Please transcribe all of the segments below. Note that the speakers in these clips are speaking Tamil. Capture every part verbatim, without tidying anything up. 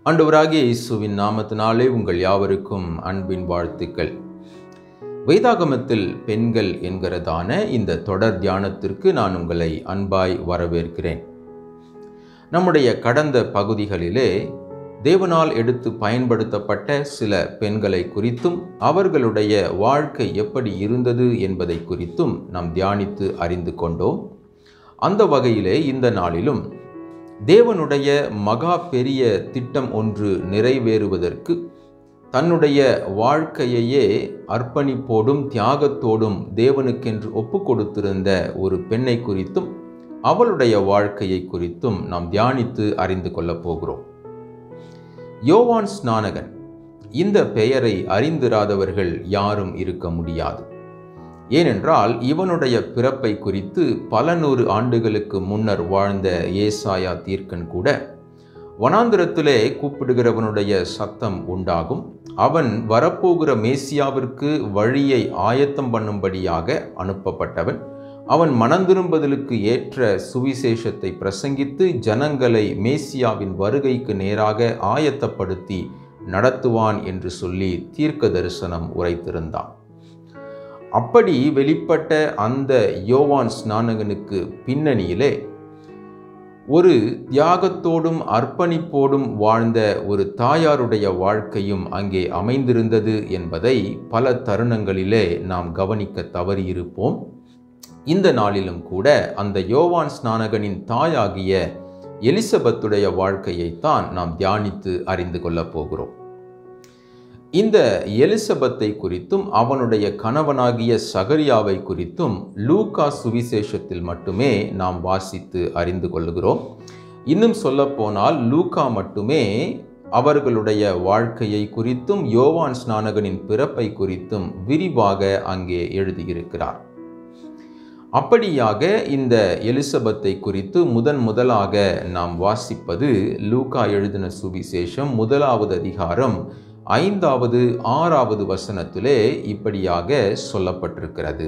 ஆண்டவராகிய இயேசுவின் நாமத்தினாலே உங்கள் யாவருக்கும் அன்பின் வாழ்த்துக்கள். வேதாகமத்தில் பெண்கள் என்கிறதான இந்த தொடர் தியானத்திற்கு நான் உங்களை அன்பாய் வரவேற்கிறேன். நம்முடைய கடந்த பகுதிகளிலே தேவனால் எடுத்து பயன்படுத்தப்பட்ட சில பெண்களை குறித்தும் அவர்களுடைய வாழ்க்கை எப்படி இருந்தது என்பதை குறித்தும் நாம் தியானித்து அறிந்து கொண்டோம். அந்த வகையிலே இந்த நாளிலும் தேவனுடைய மகா பெரிய திட்டம் ஒன்று நிறைவேறுவதற்கு தன்னுடைய வாழ்க்கையையே அர்ப்பணிப்போடும் தியாகத்தோடும் தேவனுக்கென்று ஒப்பு கொடுத்திருந்த ஒரு பெண்ணை குறித்தும் அவளுடைய வாழ்க்கையை குறித்தும் நாம் தியானித்து அறிந்து கொள்ளப் போகிறோம். யோவான் ஸ்நானகன், இந்த பெயரை அறிந்திராதவர்கள் யாரும் இருக்க முடியாது. ஏனென்றால் இவனுடைய பிறப்பை குறித்து பல நூறு ஆண்டுகளுக்கு முன்னர் வாழ்ந்த ஏசாயா தீர்க்கன் கூட வனாந்திரத்திலே கூப்பிடுகிறவனுடைய சத்தம் உண்டாகும், அவன் வரப்போகிற மேசியாவிற்கு வழியை ஆயத்தம் பண்ணும்படியாக அனுப்பப்பட்டவன், அவன் மனந்திரும்புதலுக்கு ஏற்ற சுவிசேஷத்தை பிரசங்கித்து ஜனங்களை மேசியாவின் வருகைக்கு நேராக ஆயத்தப்படுத்தி நடத்துவான் என்று சொல்லி தீர்க்க தரிசனம் உரைத்திருந்தான். அப்படி வெளிப்பட்ட அந்த யோவான் ஸ்நானகனுக்கு பின்னணியிலே ஒரு தியாகத்தோடும் அர்ப்பணிப்போடும் வாழ்ந்த ஒரு தாயாருடைய வாழ்க்கையும் அங்கே அமைந்திருந்தது என்பதை பல தருணங்களிலே நாம் கவனிக்க தவறியிருப்போம். இந்த நாளிலும் கூட அந்த யோவான் ஸ்நானகனின் தாயாகிய எலிசபெத்துடைய வாழ்க்கையைத்தான் நாம் தியானித்து அறிந்து கொள்ளப் போகிறோம். இந்த எலிசபெத்தை குறித்தும் அவனுடைய கணவனாகிய சகரியாவை குறித்தும் லூக்கா சுவிசேஷத்தில் மட்டுமே நாம் வாசித்து அறிந்து கொள்கிறோம். இன்னும் சொல்லப்போனால் லூக்கா மட்டுமே அவர்களுடைய வாழ்க்கையை குறித்தும் யோவான் ஸ்நானகனின் பிறப்பை குறித்தும் விரிவாக அங்கே எழுதியிருக்கிறார். அப்படியாக இந்த எலிசபெத்தை குறித்து முதன் முதலாக நாம் வாசிப்பது லூக்கா எழுதின சுவிசேஷம் முதலாவது அதிகாரம் ஐந்தாவது ஆறாவது வசனத்திலே இப்படியாக சொல்லப்பட்டிருக்கிறது.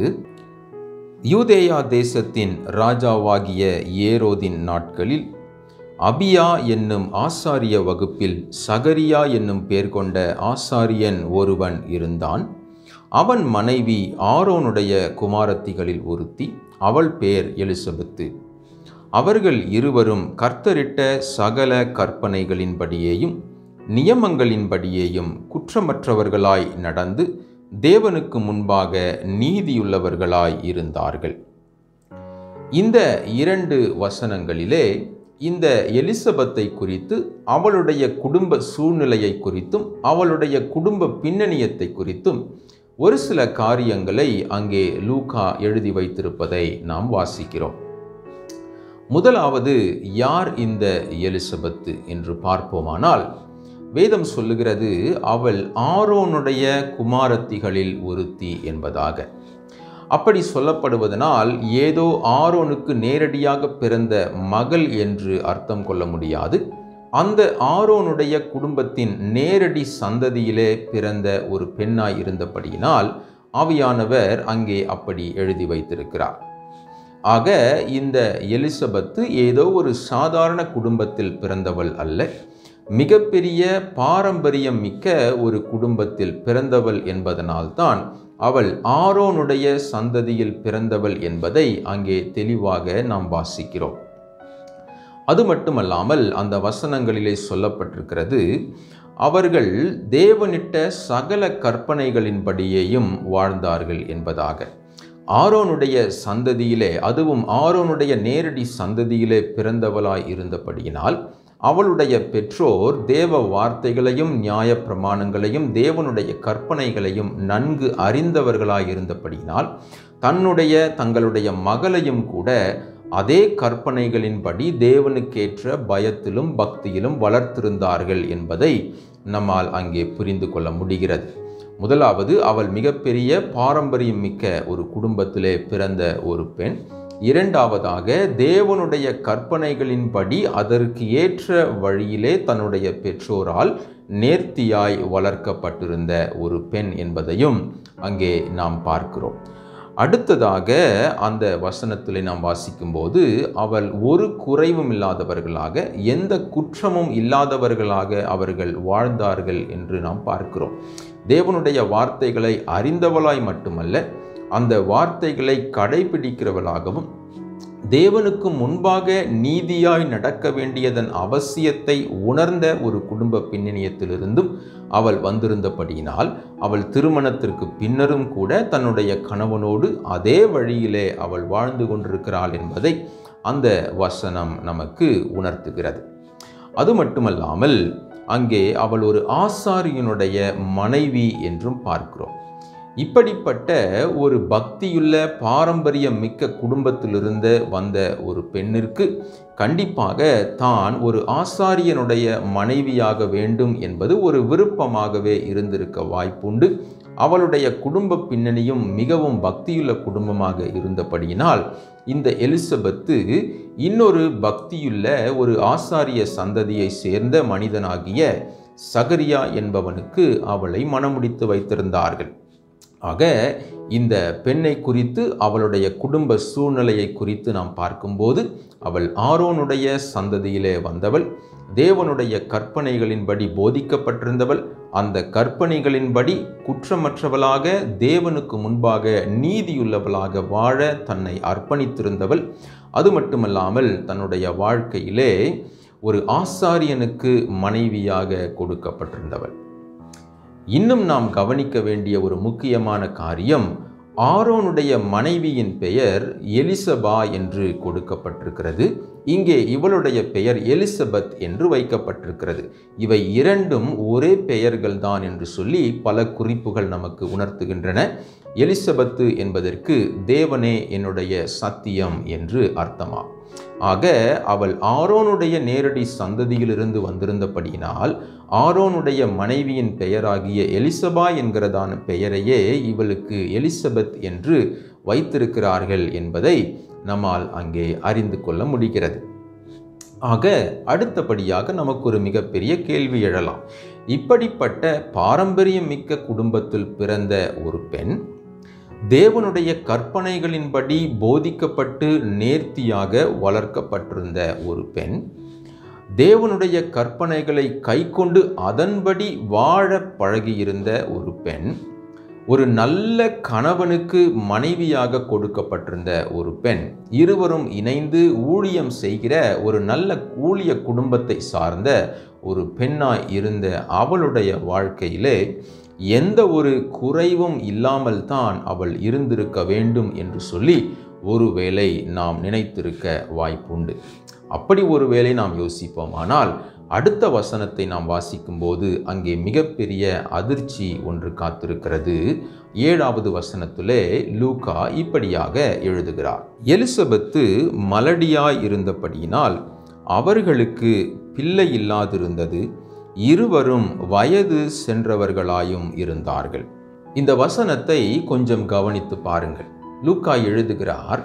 யூதேயா தேசத்தின் ராஜாவாகிய ஏரோதின் நாட்களில் அபியா என்னும் ஆசாரிய வகுப்பில் சகரியா என்னும் பேர் கொண்ட ஆசாரியன் ஒருவன் இருந்தான். அவன் மனைவி ஆரோனுடைய குமாரத்திகளில் ஒருத்தி, அவள் பேர் எலிசபெத்து. அவர்கள் இருவரும் கர்த்தரிட்ட சகல கற்பனைகளின்படியேயும் நியமங்களின்படியேயும் குற்றமற்றவர்களாய் நடந்து தேவனுக்கு முன்பாக நீதியுள்ளவர்களாய் இருந்தார்கள். இந்த இரண்டு வசனங்களிலே இந்த எலிசபெத்தை குறித்து அவளுடைய குடும்ப சூழ்நிலையை குறித்தும் அவளுடைய குடும்ப பின்னணியத்தை குறித்தும் ஒரு சில காரியங்களை அங்கே லூக்கா எழுதி வைத்திருப்பதை நாம் வாசிக்கிறோம். முதலாவது, யார் இந்த எலிசபெத்து என்று பார்ப்போமானால் வேதம் சொல்லுகிறது அவள் ஆரோனுடைய குமாரத்திகளில் ஒருத்தி என்பதாக. அப்படி சொல்லப்படுவதனால் ஏதோ ஆரோனுக்கு நேரடியாக பிறந்த மகள் என்று அர்த்தம் கொள்ள முடியாது. அந்த ஆரோனுடைய குடும்பத்தின் நேரடி சந்ததியிலே பிறந்த ஒரு பெண்ணாய் இருந்தபடியினால் ஆவியானவர் அங்கே அப்படி எழுதி வைத்திருக்கிறார். ஆக இந்த எலிசபெத்து ஏதோ ஒரு சாதாரண குடும்பத்தில் பிறந்தவள் அல்ல, மிகப்பெரிய பாரம்பரியம் மிக்க ஒரு குடும்பத்தில் பிறந்தவள் என்பதனால்தான் அவள் ஆரோனுடைய சந்ததியில் பிறந்தவள் என்பதை அங்கே தெளிவாக நாம் வாசிக்கிறோம். அது மட்டுமல்லாமல் அந்த வசனங்களிலே சொல்லப்பட்டிருக்கிறது, அவர்கள் தேவனிட்ட சகல கற்பனைகளின்படியேயும் வாழ்ந்தார்கள் என்பதாக. ஆரோனுடைய சந்ததியிலே, அதுவும் ஆரோனுடைய நேரடி சந்ததியிலே பிறந்தவளாய் இருந்தபடியினால் அவளுடைய பெற்றோர் தேவ வார்த்தைகளையும் நியாய பிரமாணங்களையும் தேவனுடைய கற்பனைகளையும் நன்கு அறிந்தவர்களாய் இருந்தபடியினால் தன்னுடைய தங்களுடைய மகளையும் கூட அதே கற்பனைகளின்படி தேவனுக்கேற்ற பயத்திலும் பக்தியிலும் வளர்த்திருந்தார்கள் என்பதை நம்மால் அங்கே புரிந்து கொள்ள முடிகிறது. முதலாவது, அவள் மிகப்பெரிய பாரம்பரியம் மிக்க ஒரு குடும்பத்திலே பிறந்த ஒரு பெண். இரண்டாவதாக, தேவனுடைய கற்பனைகளின்படி அதற்கு ஏற்ற வழியிலே தன்னுடைய பெற்றோரால் நேர்த்தியாய் வளர்க்கப்பட்டிருந்த ஒரு பெண் என்பதையும் அங்கே நாம் பார்க்கிறோம். அடுத்ததாக அந்த வசனத்திலே நாம் வாசிக்கும்போது அவள் ஒரு குறைவும் இல்லாதவர்களாக எந்த குற்றமும் இல்லாதவர்களாக அவர்கள் வாழ்ந்தார்கள் என்று நாம் பார்க்கிறோம். தேவனுடைய வார்த்தைகளை அறிந்தவளாய் மட்டுமல்ல, அந்த வார்த்தைகளை கடைபிடிக்கிறவளாகவும் தேவனுக்கு முன்பாக நீதியாய் நடக்க வேண்டியதன் அவசியத்தை உணர்ந்த ஒரு குடும்ப பின்னணியத்திலிருந்தும் அவள் வந்திருந்தபடியினால் அவள் திருமணத்திற்கு பின்னரும் கூட தன்னுடைய கணவனோடு அதே வழியிலே அவள் வாழ்ந்து கொண்டிருக்கிறாள் என்பதை அந்த வசனம் நமக்கு உணர்த்துகிறது. அது மட்டுமல்லாமல் அங்கே அவள் ஒரு ஆசாரியனுடைய மனைவி என்றும் பார்க்கிறோம். இப்படிப்பட்ட ஒரு பக்தியுள்ள பாரம்பரியம் மிக்க குடும்பத்திலிருந்து வந்த ஒரு பெண்ணிற்கு கண்டிப்பாக தான் ஒரு ஆசாரியனுடைய மனைவியாக வேண்டும் என்பது ஒரு விருப்பமாகவே இருந்திருக்க வாய்ப்புண்டு. அவளுடைய குடும்ப பின்னணியும் மிகவும் பக்தியுள்ள குடும்பமாக இருந்தபடியினால் இந்த எலிசபெத்து இன்னொரு பக்தியுள்ள ஒரு ஆசாரிய சந்ததியை சேர்ந்த மனிதனாகிய சகரியா என்பவனுக்கு அவளை மணமுடித்து வைத்திருந்தார்கள். ஆக இந்த பெண்ணை குறித்து அவளுடைய குடும்ப சூழ்நிலையை குறித்து நாம் பார்க்கும்போது அவள் ஆரோனுடைய சந்ததியிலே வந்தவள், தேவனுடைய கற்பனைகளின்படி போதிக்கப்பட்டிருந்தவள், அந்த கற்பனைகளின்படி குற்றமற்றவளாக தேவனுக்கு முன்பாக நீதியுள்ளவளாக வாழ தன்னை அர்ப்பணித்திருந்தவள். அது மட்டுமல்லாமல் தன்னுடைய வாழ்க்கையிலே ஒரு ஆசாரியனுக்கு மனைவியாக கொடுக்கப்பட்டிருந்தவள். இன்னும் நாம் கவனிக்க வேண்டிய ஒரு முக்கியமான காரியம், ஆரோனுடைய மனைவியின் பெயர் எலிசபா என்று கொடுக்கப்பட்டிருக்கிறது. இங்கே இவளுடைய பெயர் எலிசபெத் என்று வைக்கப்பட்டிருக்கிறது. இவை இரண்டும் ஒரே பெயர்கள் தான் என்று சொல்லி பல குறிப்புகள் நமக்கு உணர்த்துகின்றன. எலிசபெத்து என்பதற்கு தேவனே என்னுடைய சத்தியம் என்று அர்த்தமாகும். ஆக அவள் ஆரோனுடைய நேரடி சந்ததியிலிருந்து வந்திருந்தபடியினால் ஆரோனுடைய மனைவியின் பெயராகிய எலிசபா என்கிறதான பெயரையே இவளுக்கு எலிசபெத் என்று வைத்திருக்கிறார்கள் என்பதை நம்மால் அங்கே அறிந்து கொள்ள முடிகிறது. ஆக அடுத்தபடியாக நமக்கு ஒரு மிகப்பெரிய கேள்வி எழலாம். இப்படிப்பட்ட பாரம்பரியம் மிக்க குடும்பத்தில் பிறந்த ஒரு பெண், தேவனுடைய கற்பனைகளின்படி போதிக்கப்பட்டு நேர்த்தியாக வளர்க்கப்பட்டிருந்த ஒரு பெண், தேவனுடைய கற்பனைகளை கைக்கொண்டு அதன்படி வாழ பழகியிருந்த ஒரு பெண், ஒரு நல்ல கணவனுக்கு மனைவியாக கொடுக்கப்பட்டிருந்த ஒரு பெண், இருவரும் இணைந்து ஊழியம் செய்கிற ஒரு நல்ல ஊழிய குடும்பத்தை சார்ந்த ஒரு பெண்ணாய் இருந்த அவளுடைய வாழ்க்கையிலே எந்த ஒரு குறைவும் இல்லாமல் தான் அவள் இருந்திருக்க வேண்டும் என்று சொல்லி ஒருவேளை நாம் நினைத்திருக்க வாய்ப்புண்டு. அப்படி ஒருவேளை நாம் யோசிப்போம். ஆனால் அடுத்த வசனத்தை நாம் வாசிக்கும்போது அங்கே மிகப்பெரிய அதிர்ச்சி ஒன்று காத்திருக்கிறது. ஏழாவது வசனத்திலே லூக்கா இப்படியாக எழுதுகிறார்: எலிசபெத்து மலடியாய் இருந்தபடியினால் அவர்களுக்கு பிள்ளை இல்லாதிருந்தது, இருவரும் வயது சென்றவர்களாயும் இருந்தார்கள். இந்த வசனத்தை கொஞ்சம் கவனித்து பாருங்கள். லூக்கா எழுதுகிறார்,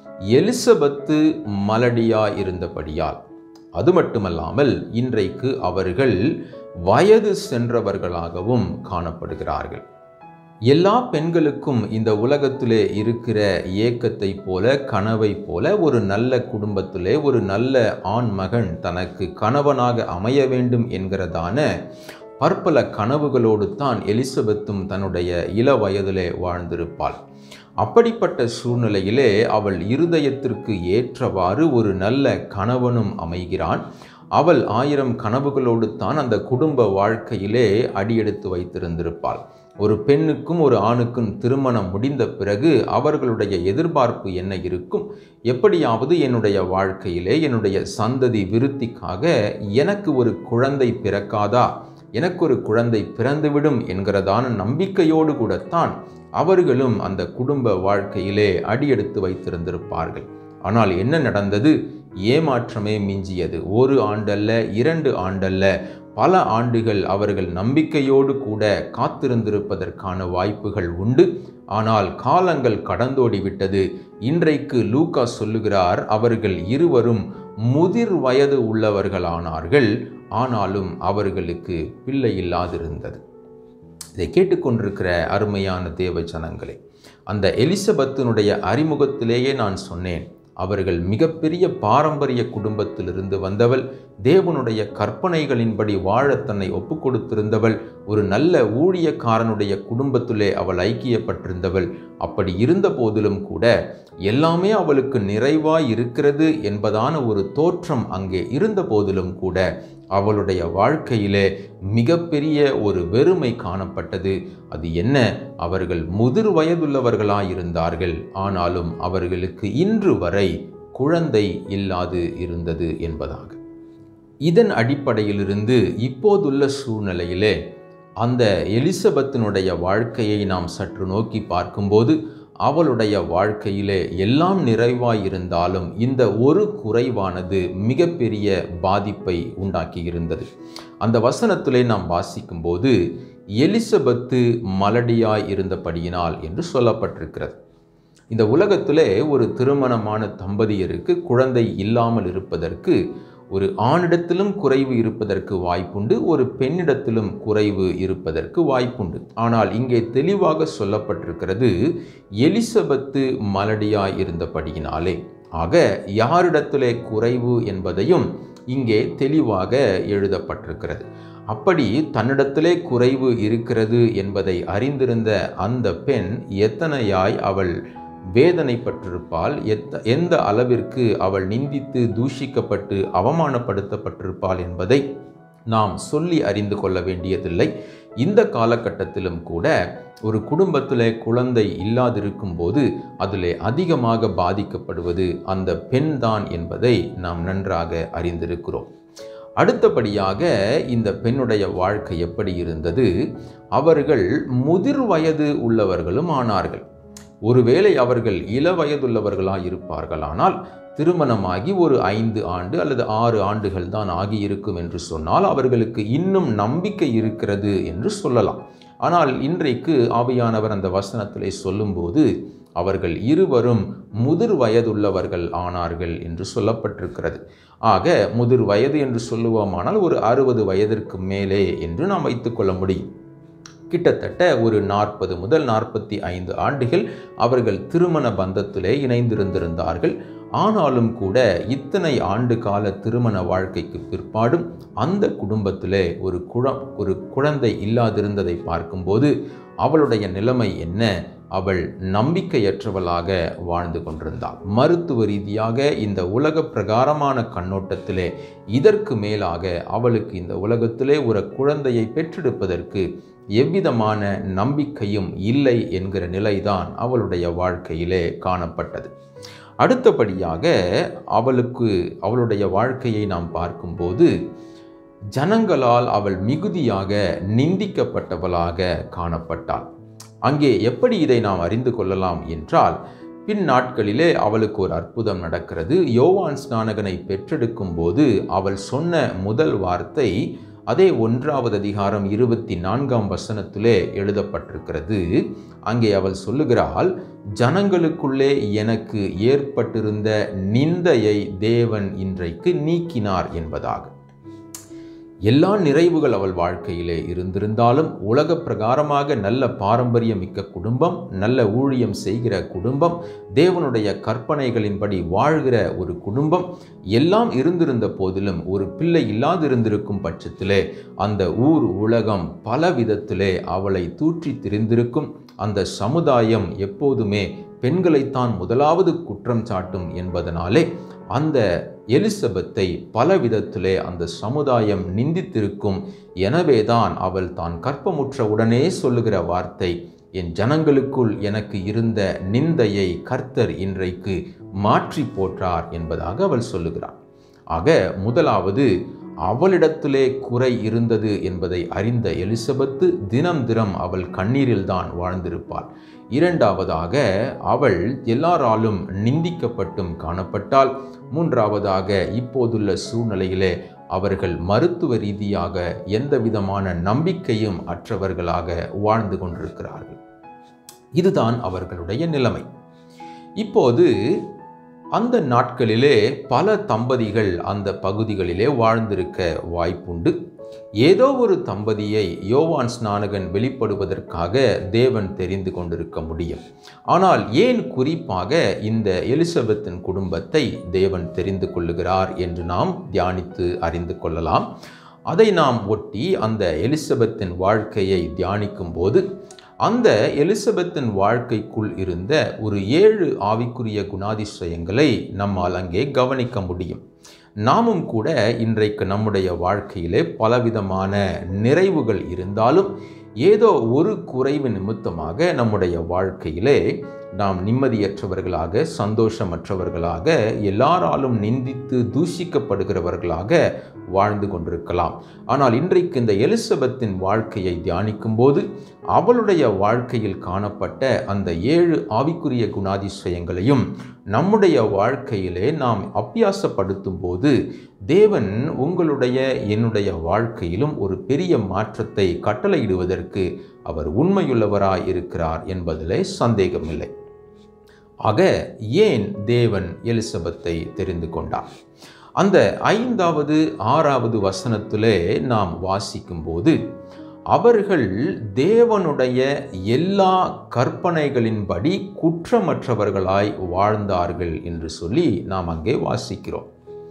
எலிசபெத்து மலடியாய் இருந்தபடியால். அது மட்டுமல்லாமல் இன்றைக்கு அவர்கள் வயது சென்றவர்களாகவும் காணப்படுகிறார்கள். எல்லா பெண்களுக்கும் இந்த உலகத்திலே இருக்கிற ஏக்கத்தை போல, கனவை போல, ஒரு நல்ல குடும்பத்திலே ஒரு நல்ல ஆண் மகன் தனக்கு கணவனாக அமைய வேண்டும் என்கிறதான பற்பல கனவுகளோடு தான் எலிசபெத்தும் தன்னுடைய இள வயதிலே வாழ்ந்திருப்பாள். அப்படிப்பட்ட சூழ்நிலையிலே அவள் இருதயத்திற்கு ஏற்றவாறு ஒரு நல்ல கணவனும் அமைகிறான். அவள் ஆயிரம் கனவுகளோடு தான் அந்த குடும்ப வாழ்க்கையிலே அடியெடுத்து வைத்திருந்திருப்பாள். ஒரு பெண்ணுக்கும் ஒரு ஆணுக்கும் திருமணம் முடிந்த பிறகு அவர்களுடைய எதிர்பார்ப்பு என்ன இருக்கும்? எப்படியாவது என்னுடைய வாழ்க்கையிலே என்னுடைய சந்ததி விருத்திக்காக எனக்கு ஒரு குழந்தை பிறக்காதா, எனக்கு ஒரு குழந்தை பிறந்துவிடும் என்கிறதான நம்பிக்கையோடு கூடத்தான் அவர்களும் அந்த குடும்ப வாழ்க்கையிலே அடியெடுத்து வைத்திருந்திருப்பார்கள். ஆனால் என்ன நடந்தது? ஏமாற்றமே மிஞ்சியது. ஒரு ஆண்டல்ல, இரண்டு ஆண்டல்ல, பல ஆண்டுகள் அவர்கள் நம்பிக்கையோடு கூட காத்திருந்திருப்பதற்கான வாய்ப்புகள் உண்டு. ஆனால் காலங்கள் கடந்தோடிவிட்டது. இன்றைக்கு லூக்கா சொல்லுகிறார், அவர்கள் இருவரும் முதிர் வயது உள்ளவர்களானார்கள், ஆனாலும் அவர்களுக்கு பிள்ளை இல்லாதிருந்தது. இதை கேட்டுக்கொண்டிருக்கிற அருமையான தேவ ஜனங்களே, அந்த எலிசபெத்தினுடைய அறிமுகத்திலேயே நான் சொன்னேன், அவர்கள் மிகப்பெரிய பாரம்பரிய குடும்பத்திலிருந்து வந்தவள், தேவனுடைய கற்பனைகளின்படி வாழ தன்னை ஒப்பு கொடுத்திருந்தவள், ஒரு நல்ல ஊழியக்காரனுடைய குடும்பத்திலே அவள் ஐக்கியப்பட்டிருந்தவள். அப்படி இருந்த போதிலும் கூட எல்லாமே அவளுக்கு நிறைவாய் இருக்கிறது என்பதான ஒரு தோற்றம் அங்கே இருந்த போதிலும் கூட அவளுடைய வாழ்க்கையிலே மிகப்பெரிய ஒரு வெறுமை காணப்பட்டது. அது என்ன? அவர்கள் முதிர் வயதுள்ளவர்களாயிருந்தார்கள், ஆனாலும் அவர்களுக்கு இன்று வரை குழந்தை இல்லாது இருந்தது என்பதாக. இதன் அடிப்படையிலிருந்து இப்போதுள்ள சூழ்நிலையிலே அந்த எலிசபெத்தினுடைய வாழ்க்கையை நாம் சற்று நோக்கி பார்க்கும்போது, அவளுடைய வாழ்க்கையிலே எல்லாம் நிறைவாய் இருந்தாலும் இந்த ஒரு குறைவானது மிகப்பெரிய பாதிப்பை உண்டாக்கியிருந்தது. அந்த வசனத்திலே நாம் வாசிக்கும்போது எலிசபெத்து மலடியாய் இருந்தபடியினால் என்று சொல்லப்பட்டிருக்கிறது. இந்த உலகத்திலே ஒரு திருமணமான தம்பதியருக்கு குழந்தை இல்லாமல் இருப்பதற்கு ஒரு ஆணிடத்திலும் குறைவு இருப்பதற்கு வாய்ப்புண்டு, ஒரு பெண்ணிடத்திலும் குறைவு இருப்பதற்கு வாய்ப்புண்டு. ஆனால் இங்கே தெளிவாக சொல்லப்பட்டிருக்கிறது எலிசபெத்து மலடியாய் இருந்தபடியினாலே. ஆக யாரிடத்திலே குறைவு என்பதையும் இங்கே தெளிவாக எழுதப்பட்டிருக்கிறது. அப்படி தன்னிடத்திலே குறைவு இருக்கிறது என்பதை அறிந்திருந்த அந்த பெண் எத்தனையாய் அவள் வேதனைப்பட்டிருப்பாள், எத்த எந்த அளவிற்கு அவள் நிந்தித்து தூஷிக்கப்பட்டு அவமானப்படுத்தப்பட்டிருப்பாள் என்பதை நாம் சொல்லி அறிந்து கொள்ள வேண்டியதில்லை. இந்த காலகட்டத்திலும் கூட ஒரு குடும்பத்திலே குழந்தை இல்லாதிருக்கும் போது அதிலே அதிகமாக பாதிக்கப்படுவது அந்த பெண்தான் என்பதை நாம் நன்றாக அறிந்திருக்கிறோம். அடுத்தபடியாக இந்த பெண்ணுடைய வாழ்க்கை எப்படி இருந்தது? அவர்கள் முதிர் வயது உள்ளவர்களும் ஆனார்கள். ஒருவேளை அவர்கள் இள வயதுள்ளவர்களாக இருப்பார்களானால் திருமணமாகி ஒரு ஐந்து ஆண்டு அல்லது ஆறு ஆண்டுகள் தான் ஆகியிருக்கும் என்று சொன்னால் அவர்களுக்கு இன்னும் நம்பிக்கை இருக்கிறது என்று சொல்லலாம். ஆனால் இன்றைக்கு ஆவியானவர் அந்த வசனத்திலே சொல்லும்போது அவர்கள் இருவரும் முதிர் வயதுள்ளவர்கள் ஆனார்கள் என்று சொல்லப்பட்டிருக்கிறது. ஆக முதிர் வயது என்று சொல்லுவோமானால் ஒரு அறுபது வயதிற்கு மேலே என்று நாம் வைத்துக்கொள்ள முடியும். கிட்டத்தட்ட ஒரு நாற்பது முதல் நாற்பத்தி ஐந்து ஆண்டுகள் அவர்கள் திருமண பந்தத்திலே இணைந்திருந்திருந்தார்கள். ஆனாலும் கூட இத்தனை ஆண்டு கால திருமண வாழ்க்கைக்கு பிற்பாடும் அந்த குடும்பத்திலே ஒரு குழ ஒரு குழந்தை இல்லாதிருந்ததை பார்க்கும்போது அவளுடைய நிலைமை என்ன? அவள் நம்பிக்கையற்றவளாக வாழ்ந்து கொண்டிருந்தாள். மருத்துவ ரீதியாக இந்த உலக பிரகாரமான கண்ணோட்டத்திலே இதற்கு மேலாக அவளுக்கு இந்த உலகத்திலே ஒரு குழந்தையை பெற்றெடுப்பதற்கு எவ்விதமான நம்பிக்கையும் இல்லை என்கிற நிலைதான் அவளுடைய வாழ்க்கையிலே காணப்பட்டது. அடுத்தபடியாக அவளுக்கு அவளுடைய வாழ்க்கையை நாம் பார்க்கும்போது ஜனங்களால் அவள் மிகுதியாக நிந்திக்கப்பட்டவளாக காணப்பட்டாள். அங்கே எப்படி இதை நாம் அறிந்து கொள்ளலாம் என்றால், பின் நாட்களிலே அவளுக்கு ஒரு அற்புதம் நடக்கிறது. யோவான் ஸ்நானகனை பெற்றெடுக்கும் போது அவள் சொன்ன முதல் வார்த்தை அதே ஒன்றாவது அதிகாரம் இருபத்தி நான்காம் வசனத்திலே எழுதப்பட்டிருக்கிறது. அங்கே அவள் சொல்லுகிறாள், ஜனங்களுக்குள்ளே எனக்கு ஏற்பட்டிருந்த நிந்தையை தேவன் இன்றைக்கு நீக்கினார் என்பதாக. எல்லா நிறைவுகள் அவள் வாழ்க்கையிலே இருந்திருந்தாலும் உலக பிரகாரமாக நல்ல பாரம்பரியம் மிக்க குடும்பம், நல்ல ஊழியம் செய்கிற குடும்பம், தேவனுடைய கற்பனைகளின்படி வாழ்கிற ஒரு குடும்பம் எல்லாம் இருந்திருந்த போதிலும் ஒரு பிள்ளை இல்லாதிருந்திருக்கும் பட்சத்திலே அந்த ஊர் உலகம் பல விதத்திலே அவளை தூற்றி திரிந்திருக்கும். அந்த சமுதாயம் எப்போதுமே பெண்களைத்தான் முதலாவது குற்றம் சாட்டும் என்பதனாலே அந்த எலிசபெத்தை பல விதத்திலே அந்த சமுதாயம் நிந்தித்திருக்கும். எனவேதான் அவள் தான் கற்பமுற்ற உடனே சொல்லுகிற வார்த்தை, என் ஜனங்களுக்குள் எனக்கு இருந்த நிந்தையை கர்த்தர் இன்றைக்கு மாற்றி போற்றார் என்பதாக அவள் சொல்லுகிறாள். ஆக முதலாவது அவளிடத்திலே குறை இருந்தது என்பதை அறிந்த எலிசபெத்து தினம் தினம் அவள் கண்ணீரில்தான் வாழ்ந்திருப்பாள். இரண்டாவதாக அவள் எல்லாராலும் நிந்திக்கப்பட்டும் காணப்பட்டால். மூன்றாவதாக இப்போதுள்ள சூழ்நிலையிலே அவர்கள் மருத்துவ ரீதியாக எந்த விதமான நம்பிக்கையும் அற்றவர்களாக வாழ்ந்து கொண்டிருக்கிறார்கள். இதுதான் அவர்களுடைய நிலைமை. இப்போது அந்த நாட்களிலே பல தம்பதிகள் அந்த பகுதிகளிலே வாழ்ந்திருக்க வாய்ப்புண்டு. ஏதோ ஒரு தம்பதியை யோவான் ஸ்நானகன் வெளிப்படுவதற்காக தேவன் தெரிந்து கொண்டிருக்க முடியும். ஆனால் ஏன் குறிப்பாக இந்த எலிசபெத்தின் குடும்பத்தை தேவன் தெரிந்து கொள்ளுகிறார் என்று நாம் தியானித்து அறிந்து கொள்ளலாம். அதை நாம் ஒட்டி அந்த எலிசபெத்தின் வாழ்க்கையை தியானிக்கும் போது அந்த எலிசபெத்தின் வாழ்க்கைக்குள் இருந்த ஒரு ஏழு ஆவிக்குரிய குணாதிசயங்களை நம்மால் அங்கே கவனிக்க முடியும். நாமும் கூட இன்றைக்கு நம்முடைய வாழ்க்கையிலே பலவிதமான நிறைவுகள் இருந்தாலும் ஏதோ ஒரு குறைவு நிமித்தமாக நம்முடைய வாழ்க்கையிலே நாம் நிம்மதியற்றவர்களாக, சந்தோஷமற்றவர்களாக, எல்லாராலும் நிந்தித்து தூஷிக்கப்படுகிறவர்களாக வாழ்ந்து கொண்டிருக்கலாம். ஆனால் இன்றைக்கு இந்த எலிசபெத்தின் வாழ்க்கையை தியானிக்கும் போது அவளுடைய வாழ்க்கையில் காணப்பட்ட அந்த ஏழு ஆவிக்குரிய குணாதிசயங்களையும் நம்முடைய வாழ்க்கையிலே நாம் அபியாசப்படுத்தும் போது தேவன் உங்களுடைய என்னுடைய வாழ்க்கையிலும் ஒரு பெரிய மாற்றத்தை கட்டளையிடுவதற்கு அவர் உண்மையுள்ளவராய் இருக்கிறார் என்பதிலே சந்தேகமில்லை. ஆக ஏன் தேவன் எலிசபெத்தை தெரிந்து கொண்டார்? அந்த ஐந்தாவது ஆறாவது வசனத்திலே நாம் வாசிக்கும் போது அவர்கள் தேவனுடைய எல்லா கற்பனைகளின்படி குற்றமற்றவர்களாய் வாழ்ந்தார்கள் என்று சொல்லி நாம் அங்கே வாசிக்கிறோம்.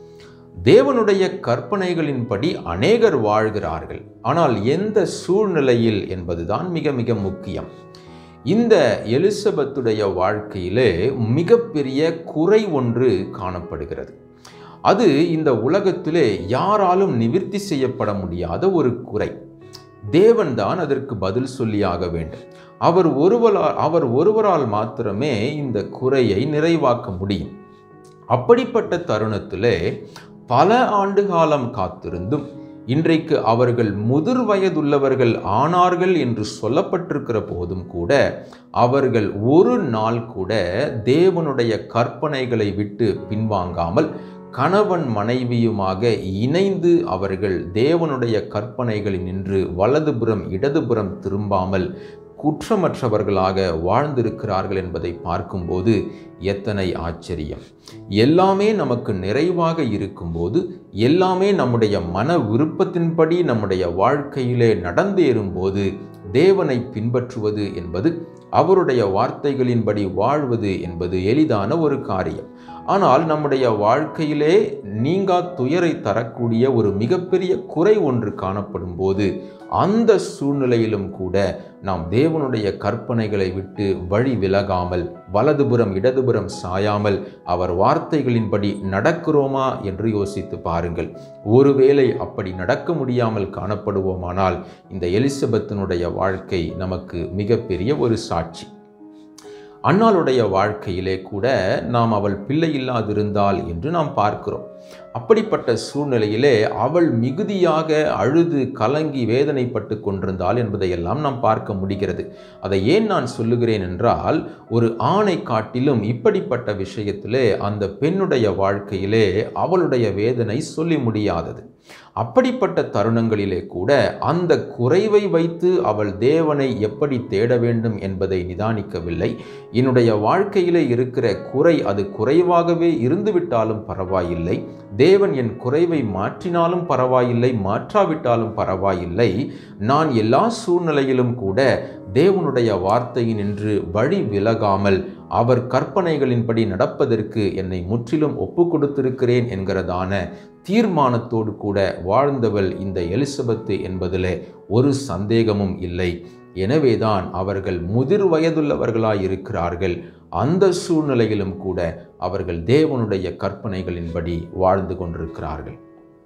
தேவனுடைய கற்பனைகளின்படி அநேகர் வாழ்கிறார்கள். ஆனால் எந்த சூழ்நிலையில் என்பதுதான் மிக மிக முக்கியம். இந்த எலிசபெத்துடைய வாழ்க்கையிலே மிகப்பெரிய குறை ஒன்று காணப்படுகிறது. அது இந்த உலகத்திலே யாராலும் நிவர்த்தி செய்யப்பட முடியாத ஒரு குறை. தேவன்தான் அதற்கு பதில் சொல்லியாக வேண்டும். அவர் ஒருவரால் அவர் ஒருவரால் மாத்திரமே இந்த குறையை நிறைவாக்க முடியும். அப்படிப்பட்ட தருணத்திலே பல ஆண்டு காலம் காத்திருந்தும் இன்றைக்கு அவர்கள் முதிர் வயதுள்ளவர்கள் ஆனார்கள் என்று சொல்லப்பட்டிருக்கிற போதும் கூட அவர்கள் ஒரு நாள் கூட தேவனுடைய கற்பனைகளை விட்டு பின்வாங்காமல் கணவன் மனைவியுமாக இணைந்து அவர்கள் தேவனுடைய கற்பனைகளில் நின்று வலதுபுறம் இடதுபுறம் திரும்பாமல் குற்றமற்றவர்களாக வாழ்ந்திருக்கிறார்கள் என்பதை பார்க்கும்போது எத்தனை ஆச்சரியம்! எல்லாமே நமக்கு நிறைவாக இருக்கும்போது, எல்லாமே நம்முடைய மன விருப்பத்தின்படி நம்முடைய வாழ்க்கையிலே நடந்தேறும்போது தேவனை பின்பற்றுவது என்பது, அவருடைய வார்த்தைகளின்படி வாழ்வது என்பது எளிதான ஒரு காரியம். ஆனால் நம்முடைய வாழ்க்கையிலே நீங்கா துயரை தரக்கூடிய ஒரு மிகப்பெரிய குறை ஒன்று காணப்படும் போது அந்த சூழ்நிலையிலும் கூட நாம் தேவனுடைய கற்பனைகளை விட்டு வழி விலகாமல் வலதுபுறம் இடதுபுறம் சாயாமல் அவர் வார்த்தைகளின்படி நடக்கிறோமா என்று யோசித்து பாருங்கள். ஒருவேளை அப்படி நடக்க முடியாமல் காணப்படுவோமானால் இந்த எலிசபெத்தினுடைய வாழ்க்கை நமக்கு மிகப்பெரிய ஒரு சாட்சி. அன்னாளுடைய வாழ்க்கையிலே கூட நாம் அவள் பிள்ளை இல்லாதிருந்தாள் என்று நாம் பார்க்கிறோம். அப்படிப்பட்ட சூழ்நிலையிலே அவள் மிகுதியாக அழுது கலங்கி வேதனைப்பட்டு கொண்டிருந்தாள் என்பதையெல்லாம் நாம் பார்க்க முடிகிறது. அதை ஏன் நான் சொல்லுகிறேன் என்றால், ஒரு ஆணை காட்டிலும் இப்படிப்பட்ட விஷயத்திலே அந்த பெண்ணுடைய வாழ்க்கையிலே அவளுடைய வேதனை சொல்லி முடியாதது. அப்படிப்பட்ட தருணங்களிலே கூட அந்த குறைவை வைத்து அவள் தேவனை எப்படி தேட வேண்டும் என்பதை நிதானிக்கவில்லை. என்னுடைய வாழ்க்கையிலே இருக்கிற குறை அது குறைவாகவே இருந்துவிட்டாலும் பரவாயில்லை, தேவன் என் குறைவை மாற்றினாலும் பரவாயில்லை, மாற்றாவிட்டாலும் பரவாயில்லை, நான் எல்லா சூழ்நிலையிலும் கூட தேவனுடைய வார்த்தையினின்று வழி விலகாமல் அவர் கற்பனைகளின்படி நடப்பதற்கு என்னை முற்றிலும் ஒப்பு கொடுத்திருக்கிறேன் என்கிறதான தீர்மானத்தோடு கூட வாழ்ந்தவள் இந்த எலிசபெத்து என்பதிலே ஒரு சந்தேகமும் இல்லை. எனவேதான் அவர்கள் முதிர் வயதுள்ளவர்களாய் இருக்கிறார்கள். அந்த சூழ்நிலையிலும் கூட அவர்கள் தேவனுடைய கற்பனைகளின்படி வாழ்ந்து கொண்டிருக்கிறார்கள்.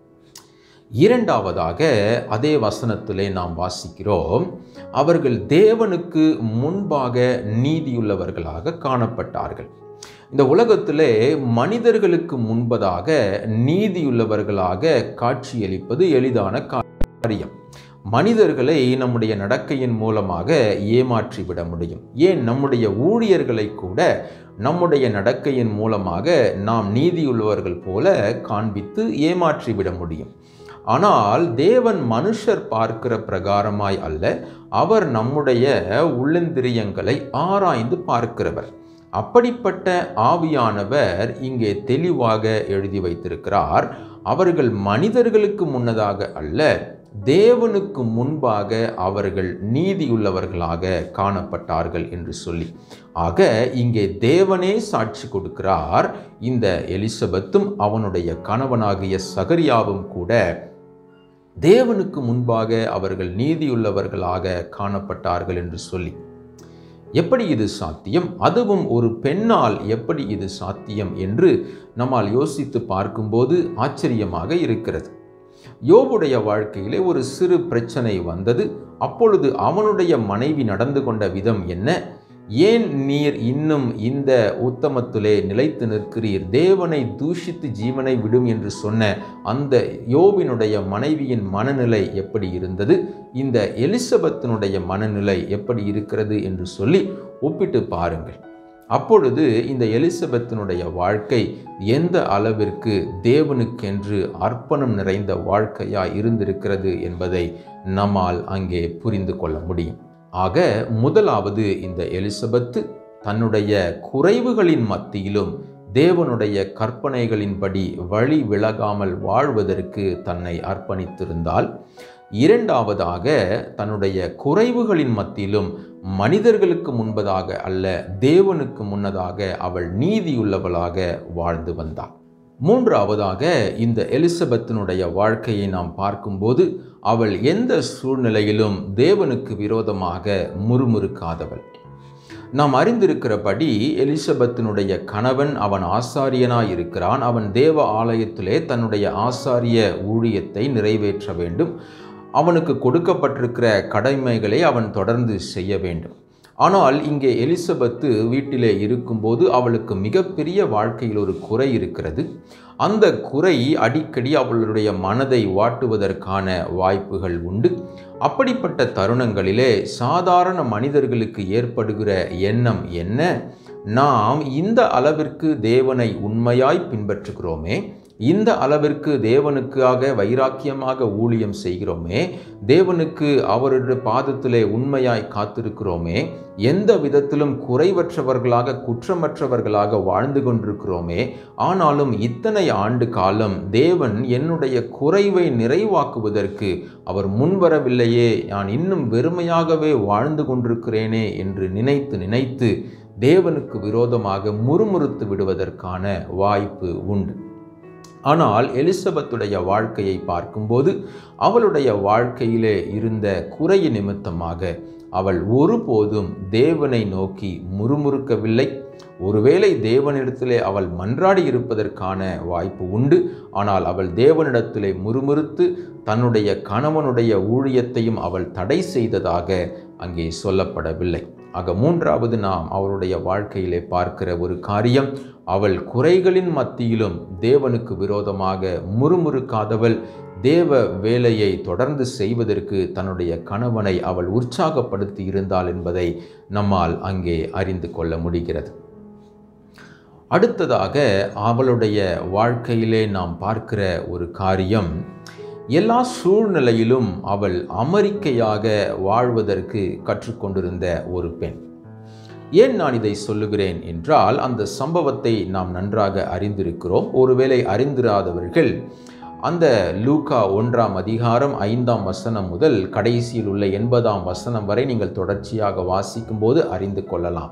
இரண்டாவதாக அதே வசனத்திலே நாம் வாசிக்கிறோம், அவர்கள் தேவனுக்கு முன்பாக நீதியுள்ளவர்களாக காணப்பட்டார்கள். இந்த உலகத்திலே மனிதர்களுக்கு முன்பதாக நீதியுள்ளவர்களாக காட்சியளிப்பது எளிதான காரியம். மனிதர்களை நம்முடைய நடக்கையின் மூலமாக ஏமாற்றிவிட முடியும். ஏன் நம்முடைய ஊழியர்களை கூட நம்முடைய நடக்கையின் மூலமாக நாம் நீதியுள்ளவர்கள் போல காண்பித்து ஏமாற்றிவிட முடியும். ஆனால் தேவன் மனுஷர் பார்க்கிற பிரகாரமாய் அல்ல, அவர் நம்முடைய உள்ளந்திரியங்களை ஆராய்ந்து பார்க்கிறவர். அப்படிப்பட்ட ஆவியானவர் இங்கே தெளிவாக எழுதி வைத்திருக்கிறார். அவர்கள் மனிதர்களுக்கு முன்னதாக அல்ல, தேவனுக்கு முன்பாக அவர்கள் நீதியுள்ளவர்களாக காணப்பட்டார்கள் என்று சொல்லி. ஆக இங்கே தேவனே சாட்சி கொடுக்கிறார். இந்த எலிசபெத்தும் அவனுடைய கணவனாகிய சகரியாவும் கூட தேவனுக்கு முன்பாக அவர்கள் நீதியுள்ளவர்களாக காணப்பட்டார்கள் என்று சொல்லி. எப்படி இது சாத்தியம்? அதுவும் ஒரு பெண்ணால் எப்படி இது சாத்தியம் என்று நம்மால் யோசித்து பார்க்கும்போது ஆச்சரியமாக இருக்கிறது. யோபுடைய வாழ்க்கையிலே ஒரு சிறு பிரச்சனை வந்தது. அப்பொழுது அவனுடைய மனைவி நடந்து கொண்ட விதம் என்ன? ஏன் நீர் இன்னும் இந்த உத்தமத்திலே நிலைத்து நிற்கிறீர்? தேவனை தூஷித்து ஜீவனை விடும் என்று சொன்ன அந்த யோபினுடைய மனைவியின் மனநிலை எப்படி இருந்தது? இந்த எலிசபெத்தினுடைய மனநிலை எப்படி இருக்கிறது என்று சொல்லி ஒப்பிட்டு பாருங்கள். அப்பொழுது இந்த எலிசபெத்தினுடைய வாழ்க்கை எந்த அளவிற்கு தேவனுக்கென்று அர்ப்பணம் நிறைந்த வாழ்க்கையாய் இருந்திருக்கிறது என்பதை நம்மால் அங்கே புரிந்து கொள்ள முடியும். ஆக முதலாவது, இந்த எலிசபெத்து தன்னுடைய குறைவுகளின் மத்தியிலும் தேவனுடைய கற்பனைகளின்படி வழி விலகாமல் வாழ்வதற்கு தன்னை அர்ப்பணித்திருந்தால். இரண்டாவதாக, தன்னுடைய குறைவுகளின் மத்தியிலும் மனிதர்களுக்கு முன்பதாக அல்ல, தேவனுக்கு முன்னதாக அவள் நீதியுள்ளவளாக வாழ்ந்து வந்தாள். மூன்றாவதாக, இந்த எலிசபெத்தினுடைய வாழ்க்கையை நாம் பார்க்கும்போது அவள் எந்த சூழ்நிலையிலும் தேவனுக்கு விரோதமாக முறுமுறுக்காதவள். நாம் அறிந்திருக்கிறபடி எலிசபெத்தினுடைய கணவன் அவன் ஆசாரியனாய் இருக்கிறான். அவன் தேவ ஆலயத்திலே தன்னுடைய ஆசாரிய ஊழியத்தை நிறைவேற்ற வேண்டும். அவனுக்கு கொடுக்கப்பட்டிருக்கிற கடமைகளை அவன் தொடர்ந்து செய்ய வேண்டும். ஆனால் இங்கே எலிசபெத்து வீட்டிலே இருக்கும்போது அவளுக்கு மிகப்பெரிய வாழ்க்கையில் ஒரு குறை இருக்கிறது. அந்த குறை அடிக்கடி அவளுடைய மனதை வாட்டுவதற்கான வாய்ப்புகள் உண்டு. அப்படிப்பட்ட தருணங்களிலே சாதாரண மனிதர்களுக்கு ஏற்படுகிற எண்ணம் என்ன? நாம் இந்த அளவிற்கு தேவனை உண்மையாய் பின்பற்றுகிறோமே, இந்த அளவிற்கு தேவனுக்காக வைராக்கியமாக ஊழியம் செய்கிறோமே, தேவனுக்கு அவருடைய பாதத்திலே உண்மையாய் காத்திருக்கிறோமே, எந்த விதத்திலும் குறைவற்றவர்களாக குற்றமற்றவர்களாக வாழ்ந்து கொண்டிருக்கிறோமே, ஆனாலும் இத்தனை ஆண்டு காலம் தேவன் என்னுடைய குறைவை நிறைவாக்குவதற்கு அவர் முன்வரவில்லையே, நான் இன்னும் வெறுமையாகவே வாழ்ந்து கொண்டிருக்கிறேனே என்று நினைத்து நினைத்து தேவனுக்கு விரோதமாக முறுமுறுத்து விடுவதற்கான வாய்ப்பு உண்டு. ஆனால் எலிசபெத்துடைய வாழ்க்கையை பார்க்கும்போது அவளுடைய வாழ்க்கையிலே இருந்த குறை நிமித்தமாக அவள் ஒருபோதும் தேவனை நோக்கி முறுமுறுக்கவில்லை. ஒருவேளை தேவனிடத்திலே அவள் மன்றாடி இருப்பதற்கான வாய்ப்பு உண்டு. ஆனால் அவள் தேவனிடத்திலே முறுமுறுத்து தன்னுடைய கணவனுடைய ஊழியத்தையும் அவள் தடை செய்ததாக அங்கே சொல்லப்படவில்லை. ஆக மூன்றாவது நாம் அவளுடைய வாழ்க்கையிலே பார்க்கிற ஒரு காரியம், அவள் குறைகளின் மத்தியிலும் தேவனுக்கு விரோதமாக முறுமுறுக்காதவள், தேவ வேலையை தொடர்ந்து செய்வதற்கு தன்னுடைய கணவனை அவள் உற்சாகப்படுத்தி இருந்தாள் என்பதை நம்மால் அங்கே அறிந்து கொள்ள முடிகிறது. அடுத்ததாக அவளுடைய வாழ்க்கையிலே நாம் பார்க்கிற ஒரு காரியம், எல்லா சூழ்நிலையிலும் அவள் அமெரிக்கையாக வாழ்வதற்கு கற்றுக்கொண்டிருந்த ஒரு பெண். ஏன் நான் இதை சொல்லுகிறேன் என்றால், அந்த சம்பவத்தை நாம் நன்றாக அறிந்திருக்கிறோம். ஒருவேளை அறிந்திராதவர்கள் அந்த லூக்கா ஒன்றாம் அதிகாரம் ஐந்தாம் வசனம் முதல் கடைசியில் உள்ள எண்பதாம் வசனம் வரை நீங்கள் தொடர்ச்சியாக வாசிக்கும் போது அறிந்து கொள்ளலாம்.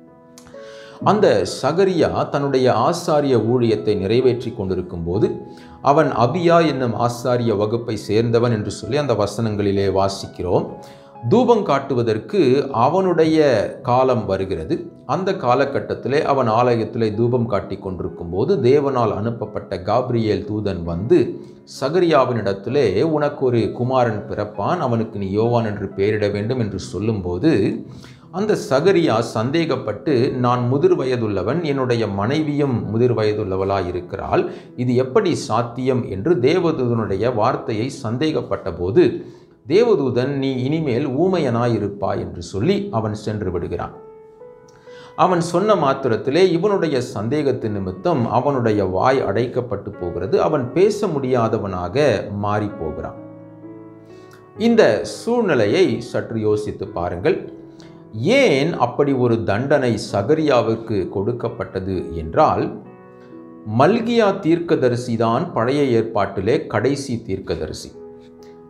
அந்த சகரியா தன்னுடைய ஆசாரிய ஊழியத்தை நிறைவேற்றி கொண்டிருக்கும் போது அவன் அபியா என்னும் ஆசாரிய வகுப்பை சேர்ந்தவன் என்று சொல்லி அந்த வசனங்களிலே வாசிக்கிறோம். தூபம் காட்டுவதற்கு அவனுடைய காலம் வருகிறது. அந்த காலகட்டத்திலே அவன் ஆலயத்திலே தூபம் காட்டி கொண்டிருக்கும் போது தேவனால் அனுப்பப்பட்ட காபிரியேல் தூதன் வந்து சகரியாவினிடத்திலே, உனக்கு ஒரு குமாரன் பிறப்பான், அவனுக்கு நீ யோவான் என்று பெயரிட வேண்டும் என்று சொல்லும்போது அந்த சகரியா சந்தேகப்பட்டு, நான் முதிர் வயதுள்ளவன், என்னுடைய மனைவியும் முதிர் வயதுள்ளவளாய் இருக்கிறாள், இது எப்படி சாத்தியம் என்று தேவதூதனுடைய வார்த்தையை சந்தேகப்பட்ட போது தேவதூதன், நீ இனிமேல் ஊமையனாயிருப்பாய் என்று சொல்லி அவன் சென்று விடுகிறான். அவன் சொன்ன மாத்திரத்திலே இவனுடைய சந்தேகத்தின் நிமித்தம் அவனுடைய வாய் அடைக்கப்பட்டு போகிறது. அவன் பேச முடியாதவனாக மாறி போகிறான். இந்த சூழ்நிலையை சற்று யோசித்து பாருங்கள். ஏன் அப்படி ஒரு தண்டனை சகரியாவுக்கு கொடுக்கப்பட்டது என்றால், மல்கியா தீர்க்கதரிசி தான் பழைய ஏற்பாட்டிலே கடைசி தீர்க்கதரிசி.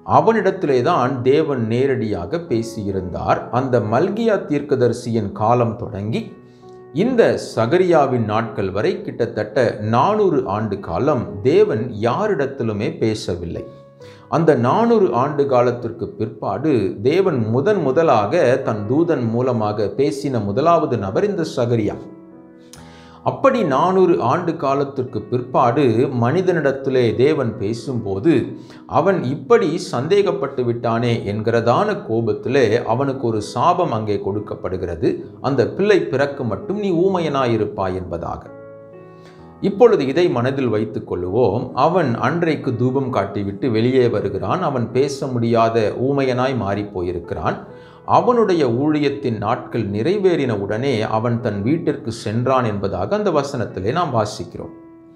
அவனிடத்திலே தான் தேவன் நேரடியாக பேசியிருந்தார். அந்த மல்கியா தீர்க்கதரிசியின் காலம் தொடங்கி இந்த சகரியாவின் நாட்கள் வரை கிட்டத்தட்ட நானூறு ஆண்டு காலம் தேவன் யாரிடத்திலுமே பேசவில்லை. அந்த நானூறு ஆண்டு காலத்திற்கு பிற்பாடு தேவன் முதன் முதலாக தன் தூதன் மூலமாக பேசின முதலாவது நபர் இந்த சகரியா. அப்படி நானூறு ஆண்டு காலத்திற்கு பிற்பாடு மனிதனிடத்திலே தேவன் பேசும்போது அவன் இப்படி சந்தேகப்பட்டு விட்டானே என்கிறதான கோபத்திலே அவனுக்கு ஒரு சாபம் அங்கே கொடுக்கப்படுகிறது. அந்த பிள்ளை பிறக்க மட்டும் நீ ஊமையனாயிருப்பாய் என்பதாக. இப்பொழுது இதை மனதில் வைத்துக் கொள்ளுவோம். அவன் அன்றைக்கு தூபம் காட்டிவிட்டு வெளியே வருகிறான். அவன் பேச முடியாத ஊமையனாய் மாறி போயிருக்கிறான். அவனுடைய ஊழியத்தின் நாட்கள் நிறைவேறின உடனே அவன் தன் வீட்டிற்கு சென்றான் என்பதாக அந்த வசனத்திலே நாம் வாசிக்கிறோம்.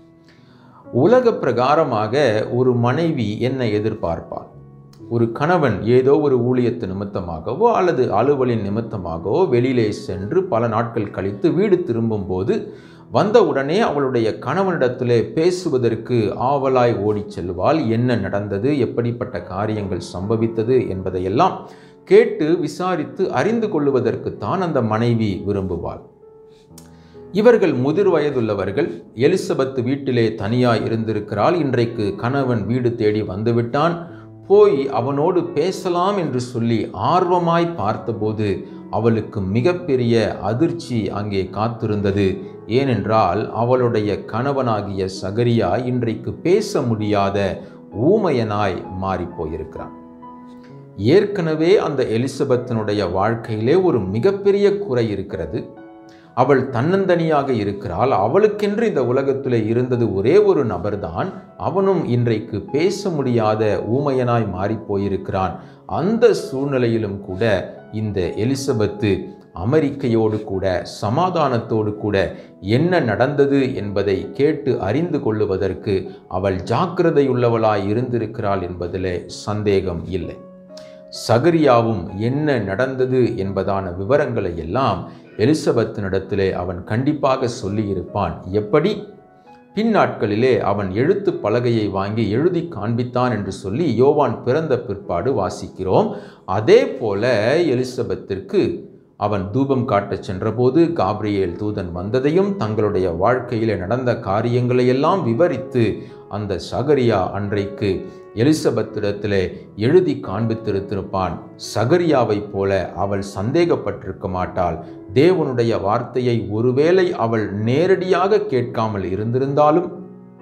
உலக பிரகாரமாக ஒரு மனைவி என்ன எதிர்பார்ப்பாள்? ஒரு கணவன் ஏதோ ஒரு ஊழியத்து நிமித்தமாகவோ அல்லது அலுவலின் நிமித்தமாகவோ வெளியிலே சென்று பல நாட்கள் கழித்து வீடு திரும்பும் போது வந்த உடனே அவளுடைய கணவனிடத்திலே பேசுவதற்கு ஆவலாய் ஓடி செல்வாள். என்ன நடந்தது, எப்படிப்பட்ட காரியங்கள் சம்பவித்தது என்பதையெல்லாம் கேட்டு விசாரித்து அறிந்து கொள்ளுவதற்குத்தான் அந்த மனைவி விரும்புவாள். இவர்கள் முதிர் வயதுள்ளவர்கள். எலிசபெத் வீட்டிலே தனியாய் இருந்திருக்கிறாள். இன்றைக்கு கணவன் வீடு தேடி வந்துவிட்டான். போய் அவனோடு பேசலாம் என்று சொல்லி ஆர்வமாய் பார்த்தபோது அவளுக்கு மிகப்பெரிய அதிர்ச்சி அங்கே காத்திருந்தது. ஏனென்றால் அவளுடைய கணவனாகிய சகரியா இன்றைக்கு பேச முடியாத ஊமையனாய் மாறி போயிருக்கிறான். ஏற்கனவே அந்த எலிசபெத்தினுடைய வாழ்க்கையிலே ஒரு மிகப்பெரிய குறை இருக்கிறது. அவள் தன்னந்தனியாக இருக்கிறாள். அவளுக்கென்று இந்த உலகத்திலே இருந்தது ஒரே ஒரு நபர்தான். அவனும் இன்றைக்கு பேச முடியாத ஊமையனாய் மாறி போயிருக்கிறான். அந்த சூழ்நிலையிலும் கூட இந்த எலிசபெத்து அமெரிக்கையோடு கூட சமாதானத்தோடு கூட என்ன நடந்தது என்பதை கேட்டு அறிந்து கொள்ளுவதற்கு அவள் ஜாக்கிரதையுள்ளவளாய் இருந்திருக்கிறாள் என்பதிலே சந்தேகம் இல்லை. சகரியாவும் என்ன நடந்தது என்பதான விவரங்களை எல்லாம் எலிசபெத்தினிடத்திலே அவன் கண்டிப்பாக சொல்லியிருப்பான். எப்படி? பின்னாட்களிலே அவன் எழுத்து பலகையை வாங்கி எழுதி காண்பித்தான் என்று சொல்லி யோவான் பிறந்த பிற்பாடு வாசிக்கிறோம். அதே போல எலிசபெத்திற்கு அவன் தூபம் காட்டச் சென்றபோது காபிரியேல் தூதன் வந்ததையும் தங்களுடைய வாழ்க்கையிலே நடந்த காரியங்களையெல்லாம் விவரித்து அந்த சகரியா அன்றைக்கு எலிசபெத்திடத்திலே எழுதி காண்பித்திருத்திருப்பான். சகரியாவைப் போல அவள் சந்தேகப்பட்டிருக்க மாட்டாள். தேவனுடைய வார்த்தையை ஒருவேளை அவள் நேரடியாக கேட்காமல் இருந்திருந்தாலும்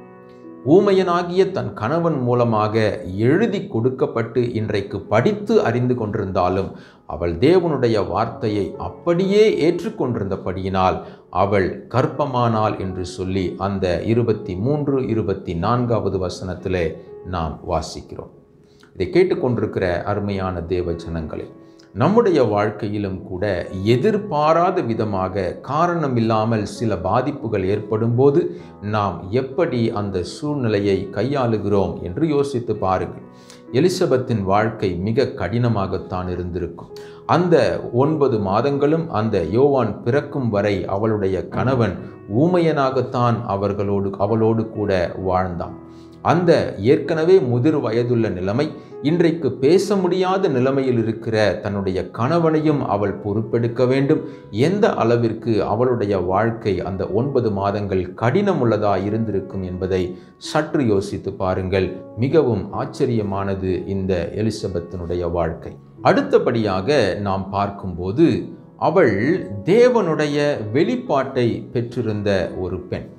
ஊமையனாகிய தன் கணவன் மூலமாக எழுதி கொடுக்கப்பட்டு இன்றைக்கு படித்து அறிந்து கொண்டிருந்தாலும் அவள் தேவனுடைய வார்த்தையை அப்படியே ஏற்றுக்கொண்டிருந்தபடியினால் அவள் கர்ப்பமானாள் என்று சொல்லி அந்த இருபத்தி மூன்று இருபத்தி நான்காவது வசனத்திலே நாம் வாசிக்கிறோம். இதை கேட்டுக்கொண்டிருக்கிற அருமையான தேவ ஜனங்களே, நம்முடைய வாழ்க்கையிலும் கூட எதிர்பாராத விதமாக காரணமில்லாமல் சில பாதிப்புகள் ஏற்படும் போது நாம் எப்படி அந்த சூழ்நிலையை கையாளுகிறோம் என்று யோசித்து பாருங்கள். எலிசபெத்தின் வாழ்க்கை மிக கடினமாகத்தான் இருந்திருக்கும். அந்த ஒன்பது மாதங்களும் அந்த யோவான் பிறக்கும் வரை அவளுடைய கணவன் ஊமையனாகத்தான் அவர்களோடு அவளோடு கூட வாழ்ந்தான். அந்த ஏற்கனவே முதிர் வயதுள்ள நிலைமை இன்றைக்கு பேச முடியாத நிலைமையில் இருக்கிற தன்னுடைய கணவனையும் அவள் பொறுப்பெடுக்க வேண்டும். எந்த அளவிற்கு அவளுடைய வாழ்க்கை அந்த ஒன்பது மாதங்கள் கடினமுள்ளதாக இருந்திருக்கும் என்பதை சற்று யோசித்து பாருங்கள். மிகவும் ஆச்சரியமானது இந்த எலிசபெத்தினுடைய வாழ்க்கை. அடுத்தபடியாக நாம் பார்க்கும்போது அவள் தேவனுடைய வெளிப்பாட்டை பெற்றிருந்த ஒரு பெண்.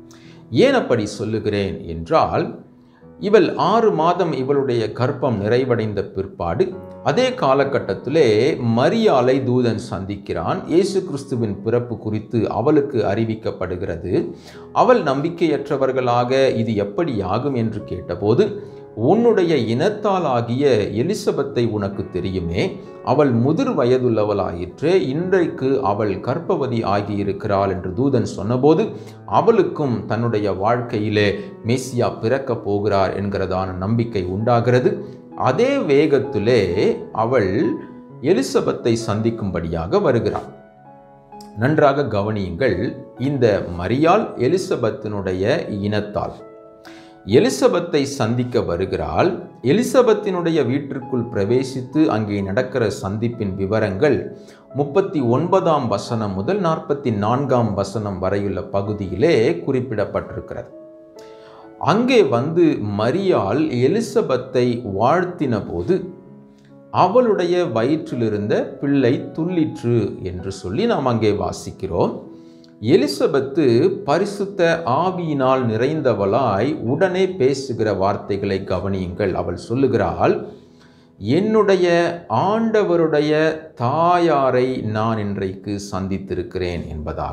ஏன் அப்படி சொல்லுகிறேன் என்றால், இவள் ஆறு மாதம் இவளுடைய கர்ப்பம் நிறைவடைந்த பிற்பாடு அதே காலகட்டத்திலே மரியாளை தூதன் சந்திக்கிறான். இயேசு கிறிஸ்துவின் பிறப்பு குறித்து அவளுக்கு அறிவிக்கப்படுகிறது. அவள் நம்பிக்கையற்றவர்களாக இது எப்படி ஆகும் என்று கேட்டபோது, உன்னுடைய இனத்தாலாகிய எலிசபெத்தை உனக்கு தெரியுமே, அவள் முதிர் வயதுள்ளவளாயிற்றே, இன்றைக்கு அவள் கர்ப்பவதி ஆகியிருக்கிறாள் என்று தூதன் சொன்னபோது அவளுக்கும் தன்னுடைய வாழ்க்கையிலே மேசியா பிறக்கப் போகிறார் என்கிறதான நம்பிக்கை உண்டாகிறது. அதே வேகத்திலே அவள் எலிசபெத்தை சந்திக்கும்படியாக வருகிறாள். நன்றாக கவனியுங்கள். இந்த மரியாள் எலிசபெத்தினுடைய இனத்தால். எலிசபெத்தை சந்திக்க வருகிறாள். எலிசபெத்தினுடைய வீட்டிற்குள் பிரவேசித்து அங்கே நடக்கிற சந்திப்பின் விவரங்கள் முப்பத்தி ஒன்பதாம் வசனம் முதல் நாற்பத்தி நான்காம் வசனம் வரையுள்ள பகுதியிலே குறிப்பிடப்பட்டிருக்கிறது. அங்கே வந்து மரியாள் எலிசபெத்தை வாழ்த்தின போது அவளுடைய வயிற்றிலிருந்த பிள்ளை துள்ளிற்று என்று சொல்லி நாம் அங்கே வாசிக்கிறோம். எலிசபெத்து பரிசுத்த ஆவியினால் நிறைந்தவளாய் உடனே பேசுகிற வார்த்தைகளை கவனியுங்கள். அவள் சொல்லுகிறாள், என்னுடைய ஆண்டவருடைய தாயாரை நான் இன்றைக்கு சந்தித்திருக்கிறேன் என்பதாக.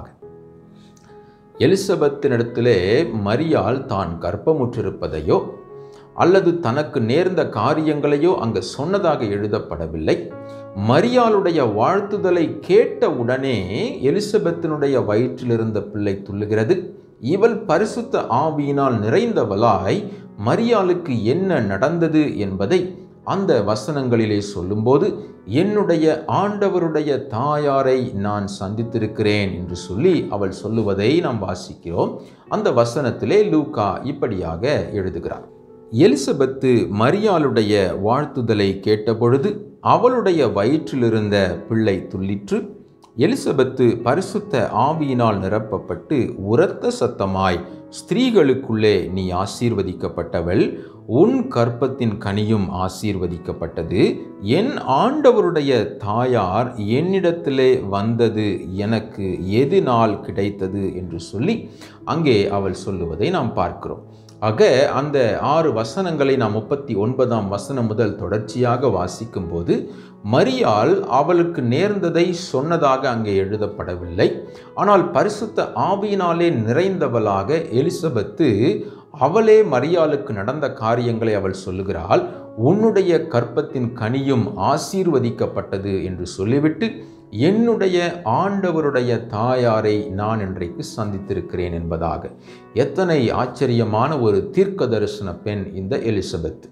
எலிசபெத்தினிடத்திலே மரியாள் தான் கர்ப்பமுற்றிருப்பதையோ அல்லது தனக்கு நேர்ந்த காரியங்களையோ அங்கு சொன்னதாக எழுதப்படவில்லை. மரியாளுடைய வாழ்த்துதலை கேட்ட உடனே எலிசபெத்தினுடைய வயிற்றிலிருந்த பிள்ளை துள்ளுகிறது. இவள் பரிசுத்த ஆவியினால் நிறைந்தவளாய் மரியாளுக்கு என்ன நடந்தது என்பதை அந்த வசனங்களிலே சொல்லும்போது, என்னுடைய ஆண்டவருடைய தாயாரை நான் சந்தித்திருக்கிறேன் என்று சொல்லி அவள் சொல்லுவதை நாம் வாசிக்கிறோம். அந்த வசனத்திலே லூக்கா இப்படியாக எழுதுகிறார். எலிசபெத்து மரியாளுடைய வாழ்த்துதலை கேட்டபொழுது அவளுடைய வயிற்றிலிருந்த பிள்ளை துள்ளிற்று. எலிசபெத்து பரிசுத்த ஆவியினால் நிரப்பப்பட்டு உரத்த சத்தமாய், ஸ்திரீகளுக்குள்ளே நீ ஆசீர்வதிக்கப்பட்டவள், உன் கர்ப்பத்தின் கனியும் ஆசீர்வதிக்கப்பட்டது, என் ஆண்டவருடைய தாயார் என்னிடத்திலே வந்தது எனக்கு எது நாள் கிடைத்தது என்று சொல்லி அங்கே அவள் சொல்லுவதை நாம் பார்க்கிறோம். ஆக அந்த ஆறு வசனங்களை நாம் முப்பத்தி ஒன்பதாம் வசனம் முதல் தொடர்ச்சியாக வாசிக்கும் போது மரியாள் அவளுக்கு நேர்ந்ததை சொன்னதாக அங்கே எழுதப்படவில்லை. ஆனால் பரிசுத்த ஆவியினாலே நிறைந்தவளாக எலிசபெத்து அவளே மரியாளுக்கு நடந்த காரியங்களை அவள் சொல்லுகிறாள். உன்னுடைய கர்ப்பத்தின் கனியும் ஆசீர்வதிக்கப்பட்டது என்று சொல்லிவிட்டு, என்னுடைய ஆண்டவருடைய தாயாரை நான் இன்றைக்கு சந்தித்திருக்கிறேன் என்பதாக. எத்தனை ஆச்சரியமான ஒரு தீர்க்க தரிசன பெண் இந்த எலிசபெத்.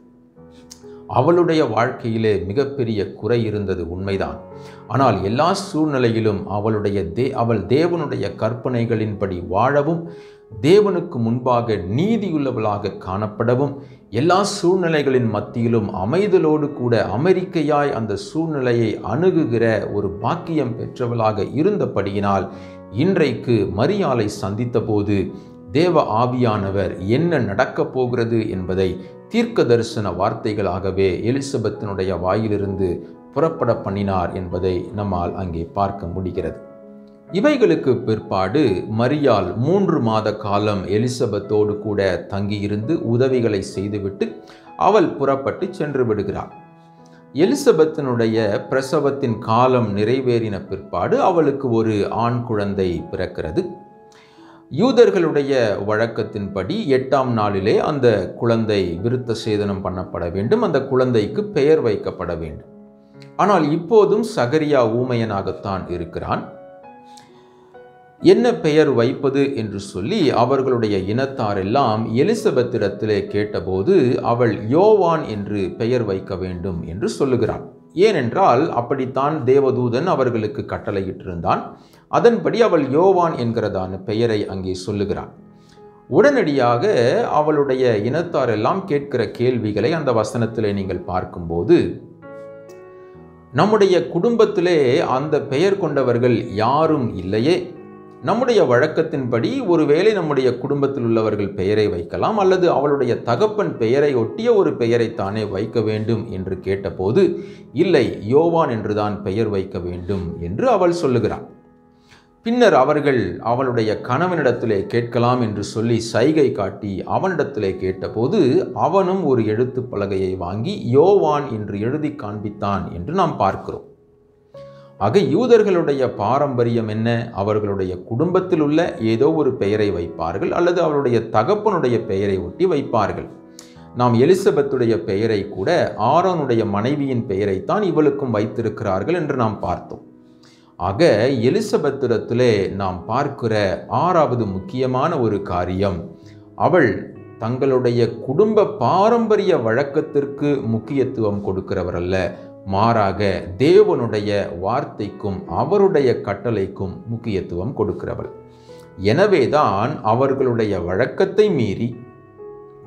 அவளுடைய வாழ்க்கையிலே மிகப்பெரிய குறை இருந்தது உண்மைதான். ஆனால் எல்லா சூழ்நிலையிலும் அவளுடைய தே அவள் தேவனுடைய கற்பனைகளின்படி வாழவும், தேவனுக்கு முன்பாக நீதியுள்ளவளாக காணப்படவும், எல்லா சூழ்நிலைகளின் மத்தியிலும் அமைதலோடு கூட அமெரிக்கையாய் அந்த சூழ்நிலையை அணுகுகிற ஒரு பாக்கியம் பெற்றவளாக இருந்தபடியினால் இன்றைக்கு மரியாளை சந்தித்த போது தேவ ஆவியானவர் என்ன நடக்கப் போகிறது என்பதை தீர்க்க தரிசன வார்த்தைகளாகவே எலிசபெத்தினுடைய வாயிலிருந்து புறப்பட பண்ணினார் என்பதை நம்மால் அங்கே பார்க்க முடிகிறது. இவைகளுக்கு பிற்பாடு மரியாள் மூன்று மாத காலம் எலிசபெத்தோடு கூட தங்கியிருந்து உதவிகளை செய்துவிட்டு அவள் புறப்பட்டு சென்று விடுகிறாள். எலிசபெத்தினுடைய பிரசவத்தின் காலம் நிறைவேறின பிற்பாடு அவளுக்கு ஒரு ஆண் குழந்தை பிறக்கிறது. யூதர்களுடைய வழக்கத்தின்படி எட்டாம் நாளிலே அந்த குழந்தை விருத்த சேதனம் பண்ணப்பட வேண்டும், அந்த குழந்தைக்கு பெயர் வைக்கப்பட வேண்டும். ஆனால் இப்போதும் சகரியா ஊமையனாகத்தான் இருக்கிறான். என்ன பெயர் வைப்பது என்று சொல்லி அவர்களுடைய இனத்தாரெல்லாம் எலிசபெத்திடத்திலே கேட்டபோது அவள் யோவான் என்று பெயர் வைக்க வேண்டும் என்று சொல்லுகிறாள். ஏனென்றால் அப்படித்தான் தேவதூதன் அவர்களுக்கு கட்டளையிட்டிருந்தான். அதன்படி அவள் யோவான் என்கிறதான பெயரை அங்கே சொல்லுகிறாள். உடனடியாக அவளுடைய இனத்தாரெல்லாம் கேட்கிற கேள்விகளை அந்த வசனத்திலே நீங்கள் பார்க்கும்போது, நம்முடைய குடும்பத்திலே அந்த பெயர் கொண்டவர்கள் யாரும் இல்லையே, நம்முடைய வழக்கத்தின்படி ஒருவேளை நம்முடைய குடும்பத்தில் உள்ளவர்கள் பெயரை வைக்கலாம், அல்லது அவளுடைய தகப்பன் பெயரை ஒட்டிய ஒரு பெயரைத்தானே வைக்க வேண்டும் என்று கேட்டபோது, இல்லை, யோவான் என்றுதான் பெயர் வைக்க வேண்டும் என்று அவள் சொல்லுகிறாள். பின்னர் அவர்கள் அவளுடைய கணவனிடத்திலே கேட்கலாம் என்று சொல்லி சைகை காட்டி அவனிடத்திலே கேட்டபோது அவனும் ஒரு எழுத்து பலகையை வாங்கி யோவான் என்று எழுதி காண்பித்தான் என்று நாம் பார்க்கிறோம். ஆக யூதர்களுடைய பாரம்பரியம் என்ன? அவர்களுடைய குடும்பத்தில் உள்ள ஏதோ ஒரு பெயரை வைப்பார்கள், அல்லது அவளுடைய தகப்பனுடைய பெயரை ஒட்டி வைப்பார்கள். நாம் எலிசபெத்துடைய பெயரை கூட ஆரோனுடைய மனைவியின் பெயரைத்தான் இவளுக்கும் வைத்திருக்கிறார்கள் என்று நாம் பார்த்தோம். ஆக எலிசபெத்திடத்திலே நாம் பார்க்கிற ஆறாவது முக்கியமான ஒரு காரியம், அவள் தங்களுடைய குடும்ப பாரம்பரிய வழக்கத்திற்கு முக்கியத்துவம் கொடுக்கிறவர் அல்ல, மாறாக தேவனுடைய வார்த்தைக்கும் அவருடைய கட்டளைக்கும் முக்கியத்துவம் கொடுக்கிறவள். எனவேதான் அவர்களுடைய வழக்கத்தை மீறி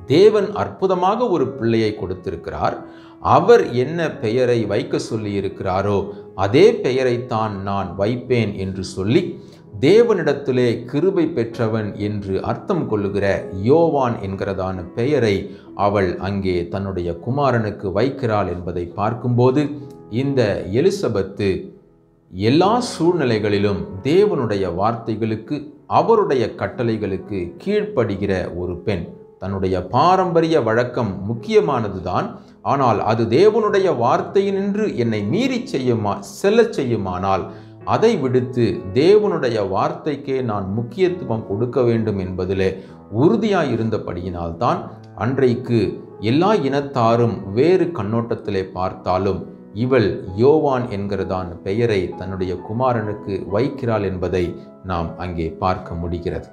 தேவன் அற்புதமாக ஒரு பிள்ளையை கொடுத்திருக்கிறார். அவர் என்ன பெயரை வைக்க சொல்லி இருக்கிறாரோ அதே பெயரைத்தான் நான் வைப்பேன் என்று சொல்லி தேவனிடத்திலே கிருபை பெற்றவன் என்று அர்த்தம் கொள்ளுகிற யோவான் என்கிறதான பெயரை அவள் அங்கே தன்னுடைய குமாரனுக்கு வைக்கிறாள் என்பதை பார்க்கும்போது இந்த எலிசபெத்து எல்லா சூழ்நிலைகளிலும் தேவனுடைய வார்த்தைகளுக்கு அவருடைய கட்டளைகளுக்கு கீழ்ப்படுகிற ஒரு பெண். தன்னுடைய பாரம்பரிய வழக்கம் முக்கியமானதுதான். ஆனால் அது தேவனுடைய வார்த்தையினின்று என்னை மீறி செய்யுமா செல்ல செய்யுமானால் அதை விடுத்து தேவனுடைய வார்த்தைக்கே நான் முக்கியத்துவம் கொடுக்க வேண்டும் என்பதிலே உறுதியாய் இருந்தபடியினால்தான் அன்றைக்கு எல்லா இனத்தாரும் வேறு கண்ணோட்டத்திலே பார்த்தாலும் இவள் யோவான் என்கிறதான பெயரை தன்னுடைய குமாரனுக்கு வைக்கிறாள் என்பதை நாம் அங்கே பார்க்க முடிகிறது.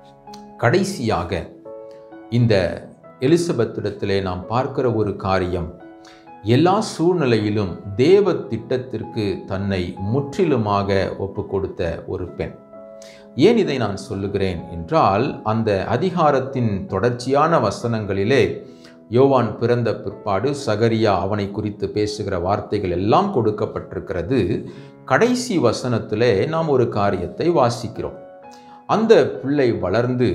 கடைசியாக இந்த எலிசபெத்திடத்திலே நாம் பார்க்கிற ஒரு காரியம், எல்லா சூழ்நிலையிலும் தேவ திட்டத்திற்கு தன்னை முற்றிலுமாக ஒப்பு கொடுத்த ஒரு பெண். ஏன் இதை நான் சொல்லுகிறேன் என்றால், அந்த அதிகாரத்தின் தொடர்ச்சியான வசனங்களிலே யோவான் பிறந்த பிற்பாடு சகரியா அவனை குறித்து பேசுகிற வார்த்தைகள் எல்லாம் கொடுக்கப்பட்டிருக்கிறது. கடைசி வசனத்திலே நாம் ஒரு காரியத்தை வாசிக்கிறோம். அந்த பிள்ளை வளர்ந்து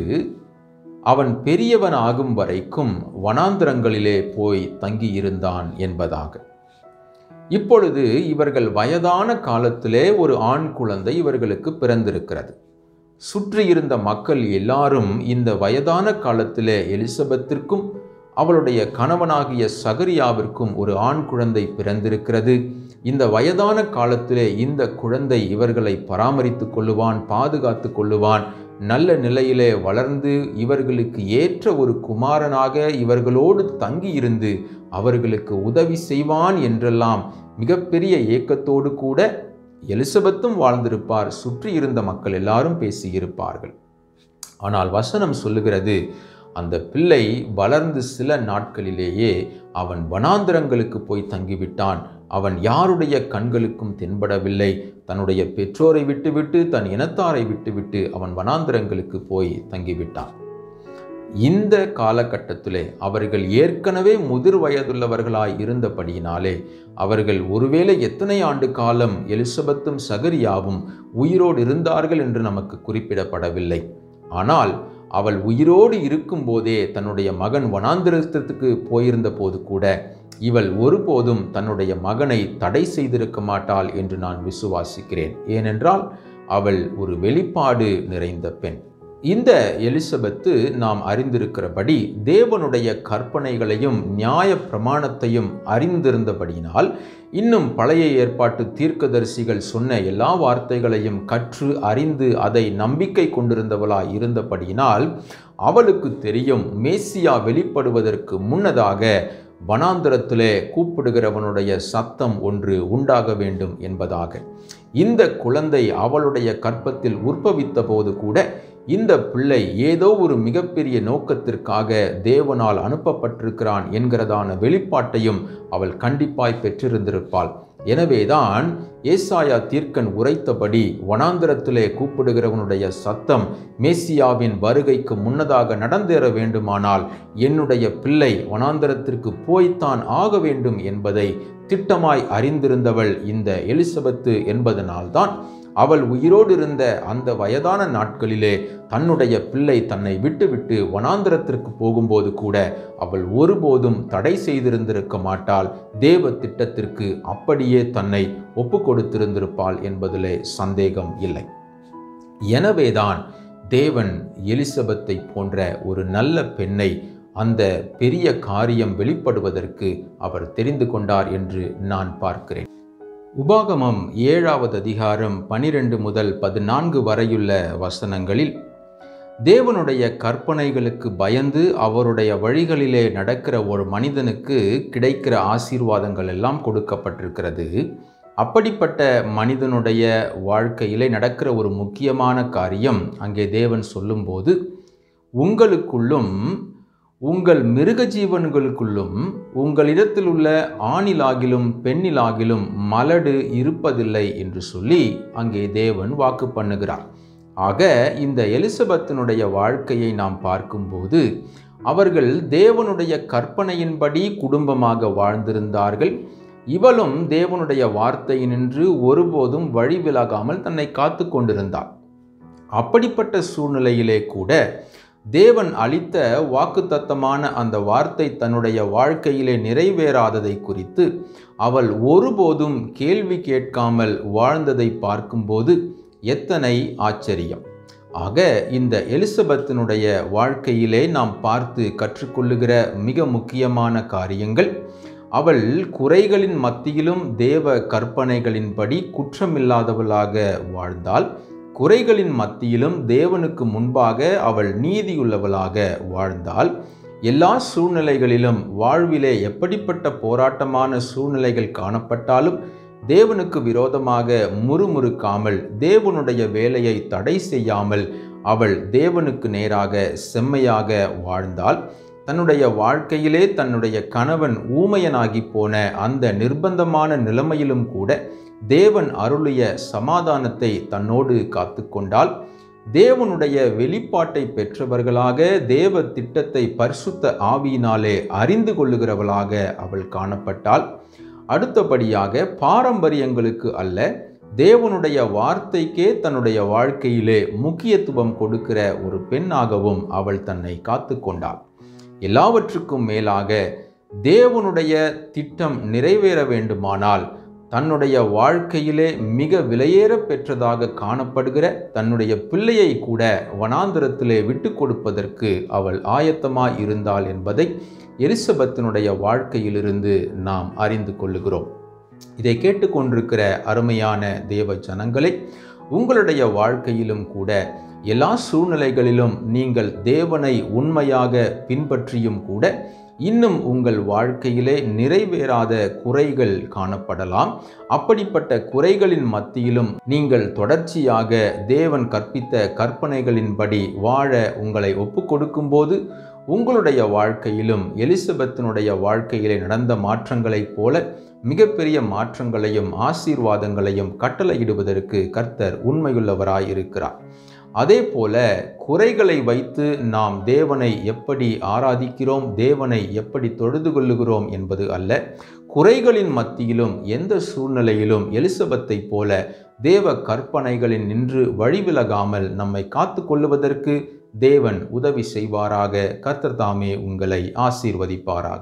அவன் பெரியவன் ஆகும் வரைக்கும் வனாந்திரங்களிலே போய் தங்கியிருந்தான் என்பதாக. இப்பொழுது இவர்கள் வயதான காலத்திலே ஒரு ஆண் குழந்தை இவர்களுக்கு பிறந்திருக்கிறது. சுற்றி இருந்த மக்கள் எல்லாரும் இந்த வயதான காலத்திலே எலிசபெத்திற்கும் அவளுடைய கணவனாகிய சகரியாவிற்கும் ஒரு ஆண் குழந்தை பிறந்திருக்கிறது. இந்த வயதான காலத்திலே இந்த குழந்தை இவர்களை பராமரித்து கொள்ளுவான், பாதுகாத்து கொள்ளுவான், நல்ல நிலையிலே வளர்ந்து இவர்களுக்கு ஏற்ற ஒரு குமாரனாக இவர்களோடு தங்கியிருந்து அவர்களுக்கு உதவி செய்வான் என்றெல்லாம் மிகப்பெரிய ஏக்கத்தோடு கூட எலிசபெத்தும் வாழ்ந்திருப்பார். சுற்றி இருந்த மக்கள் எல்லாரும் பேசியிருப்பார்கள். ஆனால் வசனம் சொல்லுகிறது, அந்த பிள்ளை வளர்ந்து சில நாட்களிலேயே அவன் வனாந்திரங்களுக்கு போய் தங்கிவிட்டான். அவன் யாருடைய கண்களுக்கும் தென்படவில்லை. தன்னுடைய பெற்றோரை விட்டுவிட்டு தன் இனத்தாரை விட்டுவிட்டு அவன் வனாந்திரங்களுக்கு போய் தங்கிவிட்டான். இந்த காலகட்டத்திலே அவர்கள் ஏற்கனவே முதிர் வயதுள்ளவர்களாய் இருந்தபடியினாலே அவர்கள் ஒருவேளை எத்தனை ஆண்டு காலம் எலிசபெத்தும் சகரியாவும் உயிரோடு இருந்தார்கள் என்று நமக்கு குறிப்பிடப்படவில்லை. ஆனால் அவள் உயிரோடு இருக்கும் போதே தன்னுடைய மகன் வனாந்திரத்துக்கு போயிருந்த போது கூட இவள் ஒருபோதும் தன்னுடைய மகனை தடை செய்திருக்க மாட்டாள் என்று நான் விசுவாசிக்கிறேன். ஏனென்றால் அவள் ஒரு வெளிப்பாடு நிறைந்த பெண். இந்த எலிசபெத்து நாம் அறிந்திருக்கிறபடி தேவனுடைய கற்பனைகளையும் நியாய பிரமாணத்தையும் அறிந்திருந்தபடியினால் இன்னும் பழைய ஏற்பாட்டு தீர்க்கதரிசிகள் சொன்ன எல்லா வார்த்தைகளையும் கற்று அறிந்து அதை நம்பிக்கை கொண்டிருந்தவளாய் இருந்தபடியினால் அவளுக்கு தெரியும், மேசியா வெளிப்படுவதற்கு முன்னதாக வனாந்திரத்திலே கூப்பிடுகிறவனுடைய சத்தம் ஒன்று உண்டாக வேண்டும் என்பதாக. இந்த குழந்தை அவளுடைய கற்பத்தில் உற்பவித்த போது கூட இந்த பிள்ளை ஏதோ ஒரு மிகப்பெரிய நோக்கத்திற்காக தேவனால் அனுப்பப்பட்டிருக்கிறான் என்கிறதான வெளிப்பாட்டையும் அவள் கண்டிப்பாய் பெற்றிருந்திருப்பாள். எனவேதான் ஏசாயா தீர்க்கன் உரைத்தபடி வனாந்திரத்திலே கூப்பிடுகிறவனுடைய சத்தம் மேசியாவின் வருகைக்கு முன்னதாக நடந்தேற வேண்டுமானால் என்னுடைய பிள்ளை வனாந்திரத்திற்கு போய்த்தான் ஆக வேண்டும் என்பதை திட்டமாய் அறிந்திருந்தவள் இந்த எலிசபெத்து என்பதனால்தான் அவள் உயிரோடு இருந்த அந்த வயதான நாட்களிலே தன்னுடைய பிள்ளை தன்னை விட்டுவிட்டு வனாந்திரத்திற்கு போகும்போது கூட அவள் ஒருபோதும் தடை செய்திருந்திருக்க மாட்டாள். தேவ திட்டத்திற்கு அப்படியே தன்னை ஒப்பு கொடுத்திருந்திருப்பாள் என்பதிலே சந்தேகம் இல்லை. எனவேதான் தேவன் எலிசபெத்தை போன்ற ஒரு நல்ல பெண்ணை அந்த பெரிய காரியம் வெளிப்படுவதற்கு அவர் தெரிந்து கொண்டார் என்று நான் பார்க்கிறேன். உபாகமம் ஏழாவது அதிகாரம் பனிரெண்டு முதல் பதினான்கு வரையுள்ள வசனங்களில் தேவனுடைய கற்பனைகளுக்கு பயந்து அவருடைய வழிகளிலே நடக்கிற ஒரு மனிதனுக்கு கிடைக்கிற ஆசீர்வாதங்கள் எல்லாம் கொடுக்கப்பட்டிருக்கிறது. அப்படிப்பட்ட மனிதனுடைய வாழ்க்கையிலே நடக்கிற ஒரு முக்கியமான காரியம் அங்கே தேவன் சொல்லும்போது, உங்களுக்குள்ளும் உங்கள் மிருக ஜீவன்களுக்குள்ளும் உங்களிடத்தில் உள்ள ஆணிலாகிலும் பெண்ணிலாகிலும் மலடு இருப்பதில்லை என்று சொல்லி அங்கே தேவன் வாக்கு பண்ணுகிறார். ஆக இந்த எலிசபெத்தினுடைய வாழ்க்கையை நாம் பார்க்கும்போது அவர்கள் தேவனுடைய கற்பனையின்படி குடும்பமாக வாழ்ந்திருந்தார்கள். இவளும் தேவனுடைய வார்த்தையினின்று ஒருபோதும் வழி விலகாமல் தன்னை காத்து கொண்டிருந்தாள். அப்படிப்பட்ட சூழ்நிலையிலே கூட தேவன் அளித்த வாக்குத்தத்தமான அந்த வார்த்தை தன்னுடைய வாழ்க்கையிலே நிறைவேறாததை குறித்து அவள் ஒருபோதும் கேள்வி கேட்காமல் வாழ்ந்ததை பார்க்கும்போது எத்தனை ஆச்சரியம்! ஆக இந்த எலிசபெத்தினுடைய வாழ்க்கையிலே நாம் பார்த்து கற்றுக்கொள்ளுகிற மிக முக்கியமான காரியங்கள், அவள் குறைகளின் மத்தியிலும் தேவ கற்பனைகளின்படி குற்றமில்லாதவளாக வாழ்ந்தாள். குறைகளின் மத்தியிலும் தேவனுக்கு முன்பாக அவள் நீதியுள்ளவளாக வாழ்ந்தாள். எல்லா சூழ்நிலைகளிலும் வாழ்விலே எப்படிப்பட்ட போராட்டமான சூழ்நிலைகள் காணப்பட்டாலும் தேவனுக்கு விரோதமாக முறுமுறுக்காமல், தேவனுடைய வேலையை தடை செய்யாமல் அவள் தேவனுக்கு நேராக செம்மையாக வாழ்ந்தாள். தன்னுடைய வாழ்க்கையிலே தன்னுடைய கணவன் ஊமையனாகி போன அந்த நிர்பந்தமான நிலைமையிலும் கூட தேவன் அருளிய சமாதானத்தை தன்னோடு காத்து கொண்டாள். தேவனுடைய வெளிப்பாட்டை பெற்றவர்களாக தேவ திட்டத்தை பரிசுத்த ஆவியினாலே அறிந்து கொள்ளுகிறவளாக அவள் காணப்பட்டாள். அடுத்தபடியாக பாரம்பரியங்களுக்கு அல்ல, தேவனுடைய வார்த்தைக்கே தன்னுடைய வாழ்க்கையிலே முக்கியத்துவம் கொடுக்கிற ஒரு பெண்ணாகவும் அவள் தன்னை காத்து கொண்டாள். எல்லாவற்றுக்கும் மேலாக தேவனுடைய திட்டம் நிறைவேற வேண்டுமானால் தன்னுடைய வாழ்க்கையிலே மிக விலையேற பெற்றதாக காணப்படுகிற தன்னுடைய பிள்ளையை கூட வனாந்திரத்திலே விட்டு கொடுப்பதற்கு அவள் ஆயத்தமாய் இருந்தாள் என்பதை எலிசபெத்தினுடைய வாழ்க்கையிலிருந்து நாம் அறிந்து கொள்ளுகிறோம். இதை கேட்டுக்கொண்டிருக்கிற அருமையான தேவ ஜனங்களே, உங்களுடைய வாழ்க்கையிலும் கூட எல்லா சூழ்நிலைகளிலும் நீங்கள் தேவனை உண்மையாக பின்பற்றியும் கூட இன்னும் உங்கள் வாழ்க்கையிலே நிறைவேறாத குறைகள் காணப்படலாம். அப்படிப்பட்ட குறைகளின் மத்தியிலும் நீங்கள் தொடர்ச்சியாக தேவன் கற்பித்த கற்பனைகளின்படி வாழ உங்களை ஒப்பு கொடுக்கும்போது உங்களுடைய வாழ்க்கையிலும் எலிசபெத்தினுடைய வாழ்க்கையிலே நடந்த மாற்றங்களைப் போல மிகப்பெரிய மாற்றங்களையும் ஆசீர்வாதங்களையும் கட்டளையிடுவதற்கு கர்த்தர் உண்மையுள்ளவராயிருக்கிறார். அதே போல குறைகளை வைத்து நாம் தேவனை எப்படி ஆராதிக்கிறோம், தேவனை எப்படி தொழுது கொள்ளுகிறோம் என்பது அல்ல. குறைகளின் மத்தியிலும் எந்த சூழ்நிலையிலும் எலிசபெத்தை போல தேவ கற்பனைகளில் நின்று வழிவிலகாமல் நம்மை காத்து கொள்ளுவதற்கு தேவன் உதவி செய்வாராக. கர்த்தர் தாமே உங்களை ஆசீர்வதிப்பாராக.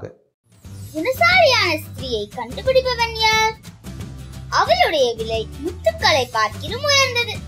குணசாலியான ஸ்திரீயை கண்டுபிடிப்பவன் யார்? அவளுடைய விலை முத்துக்களை பார்க்கிலும் உயர்ந்தது.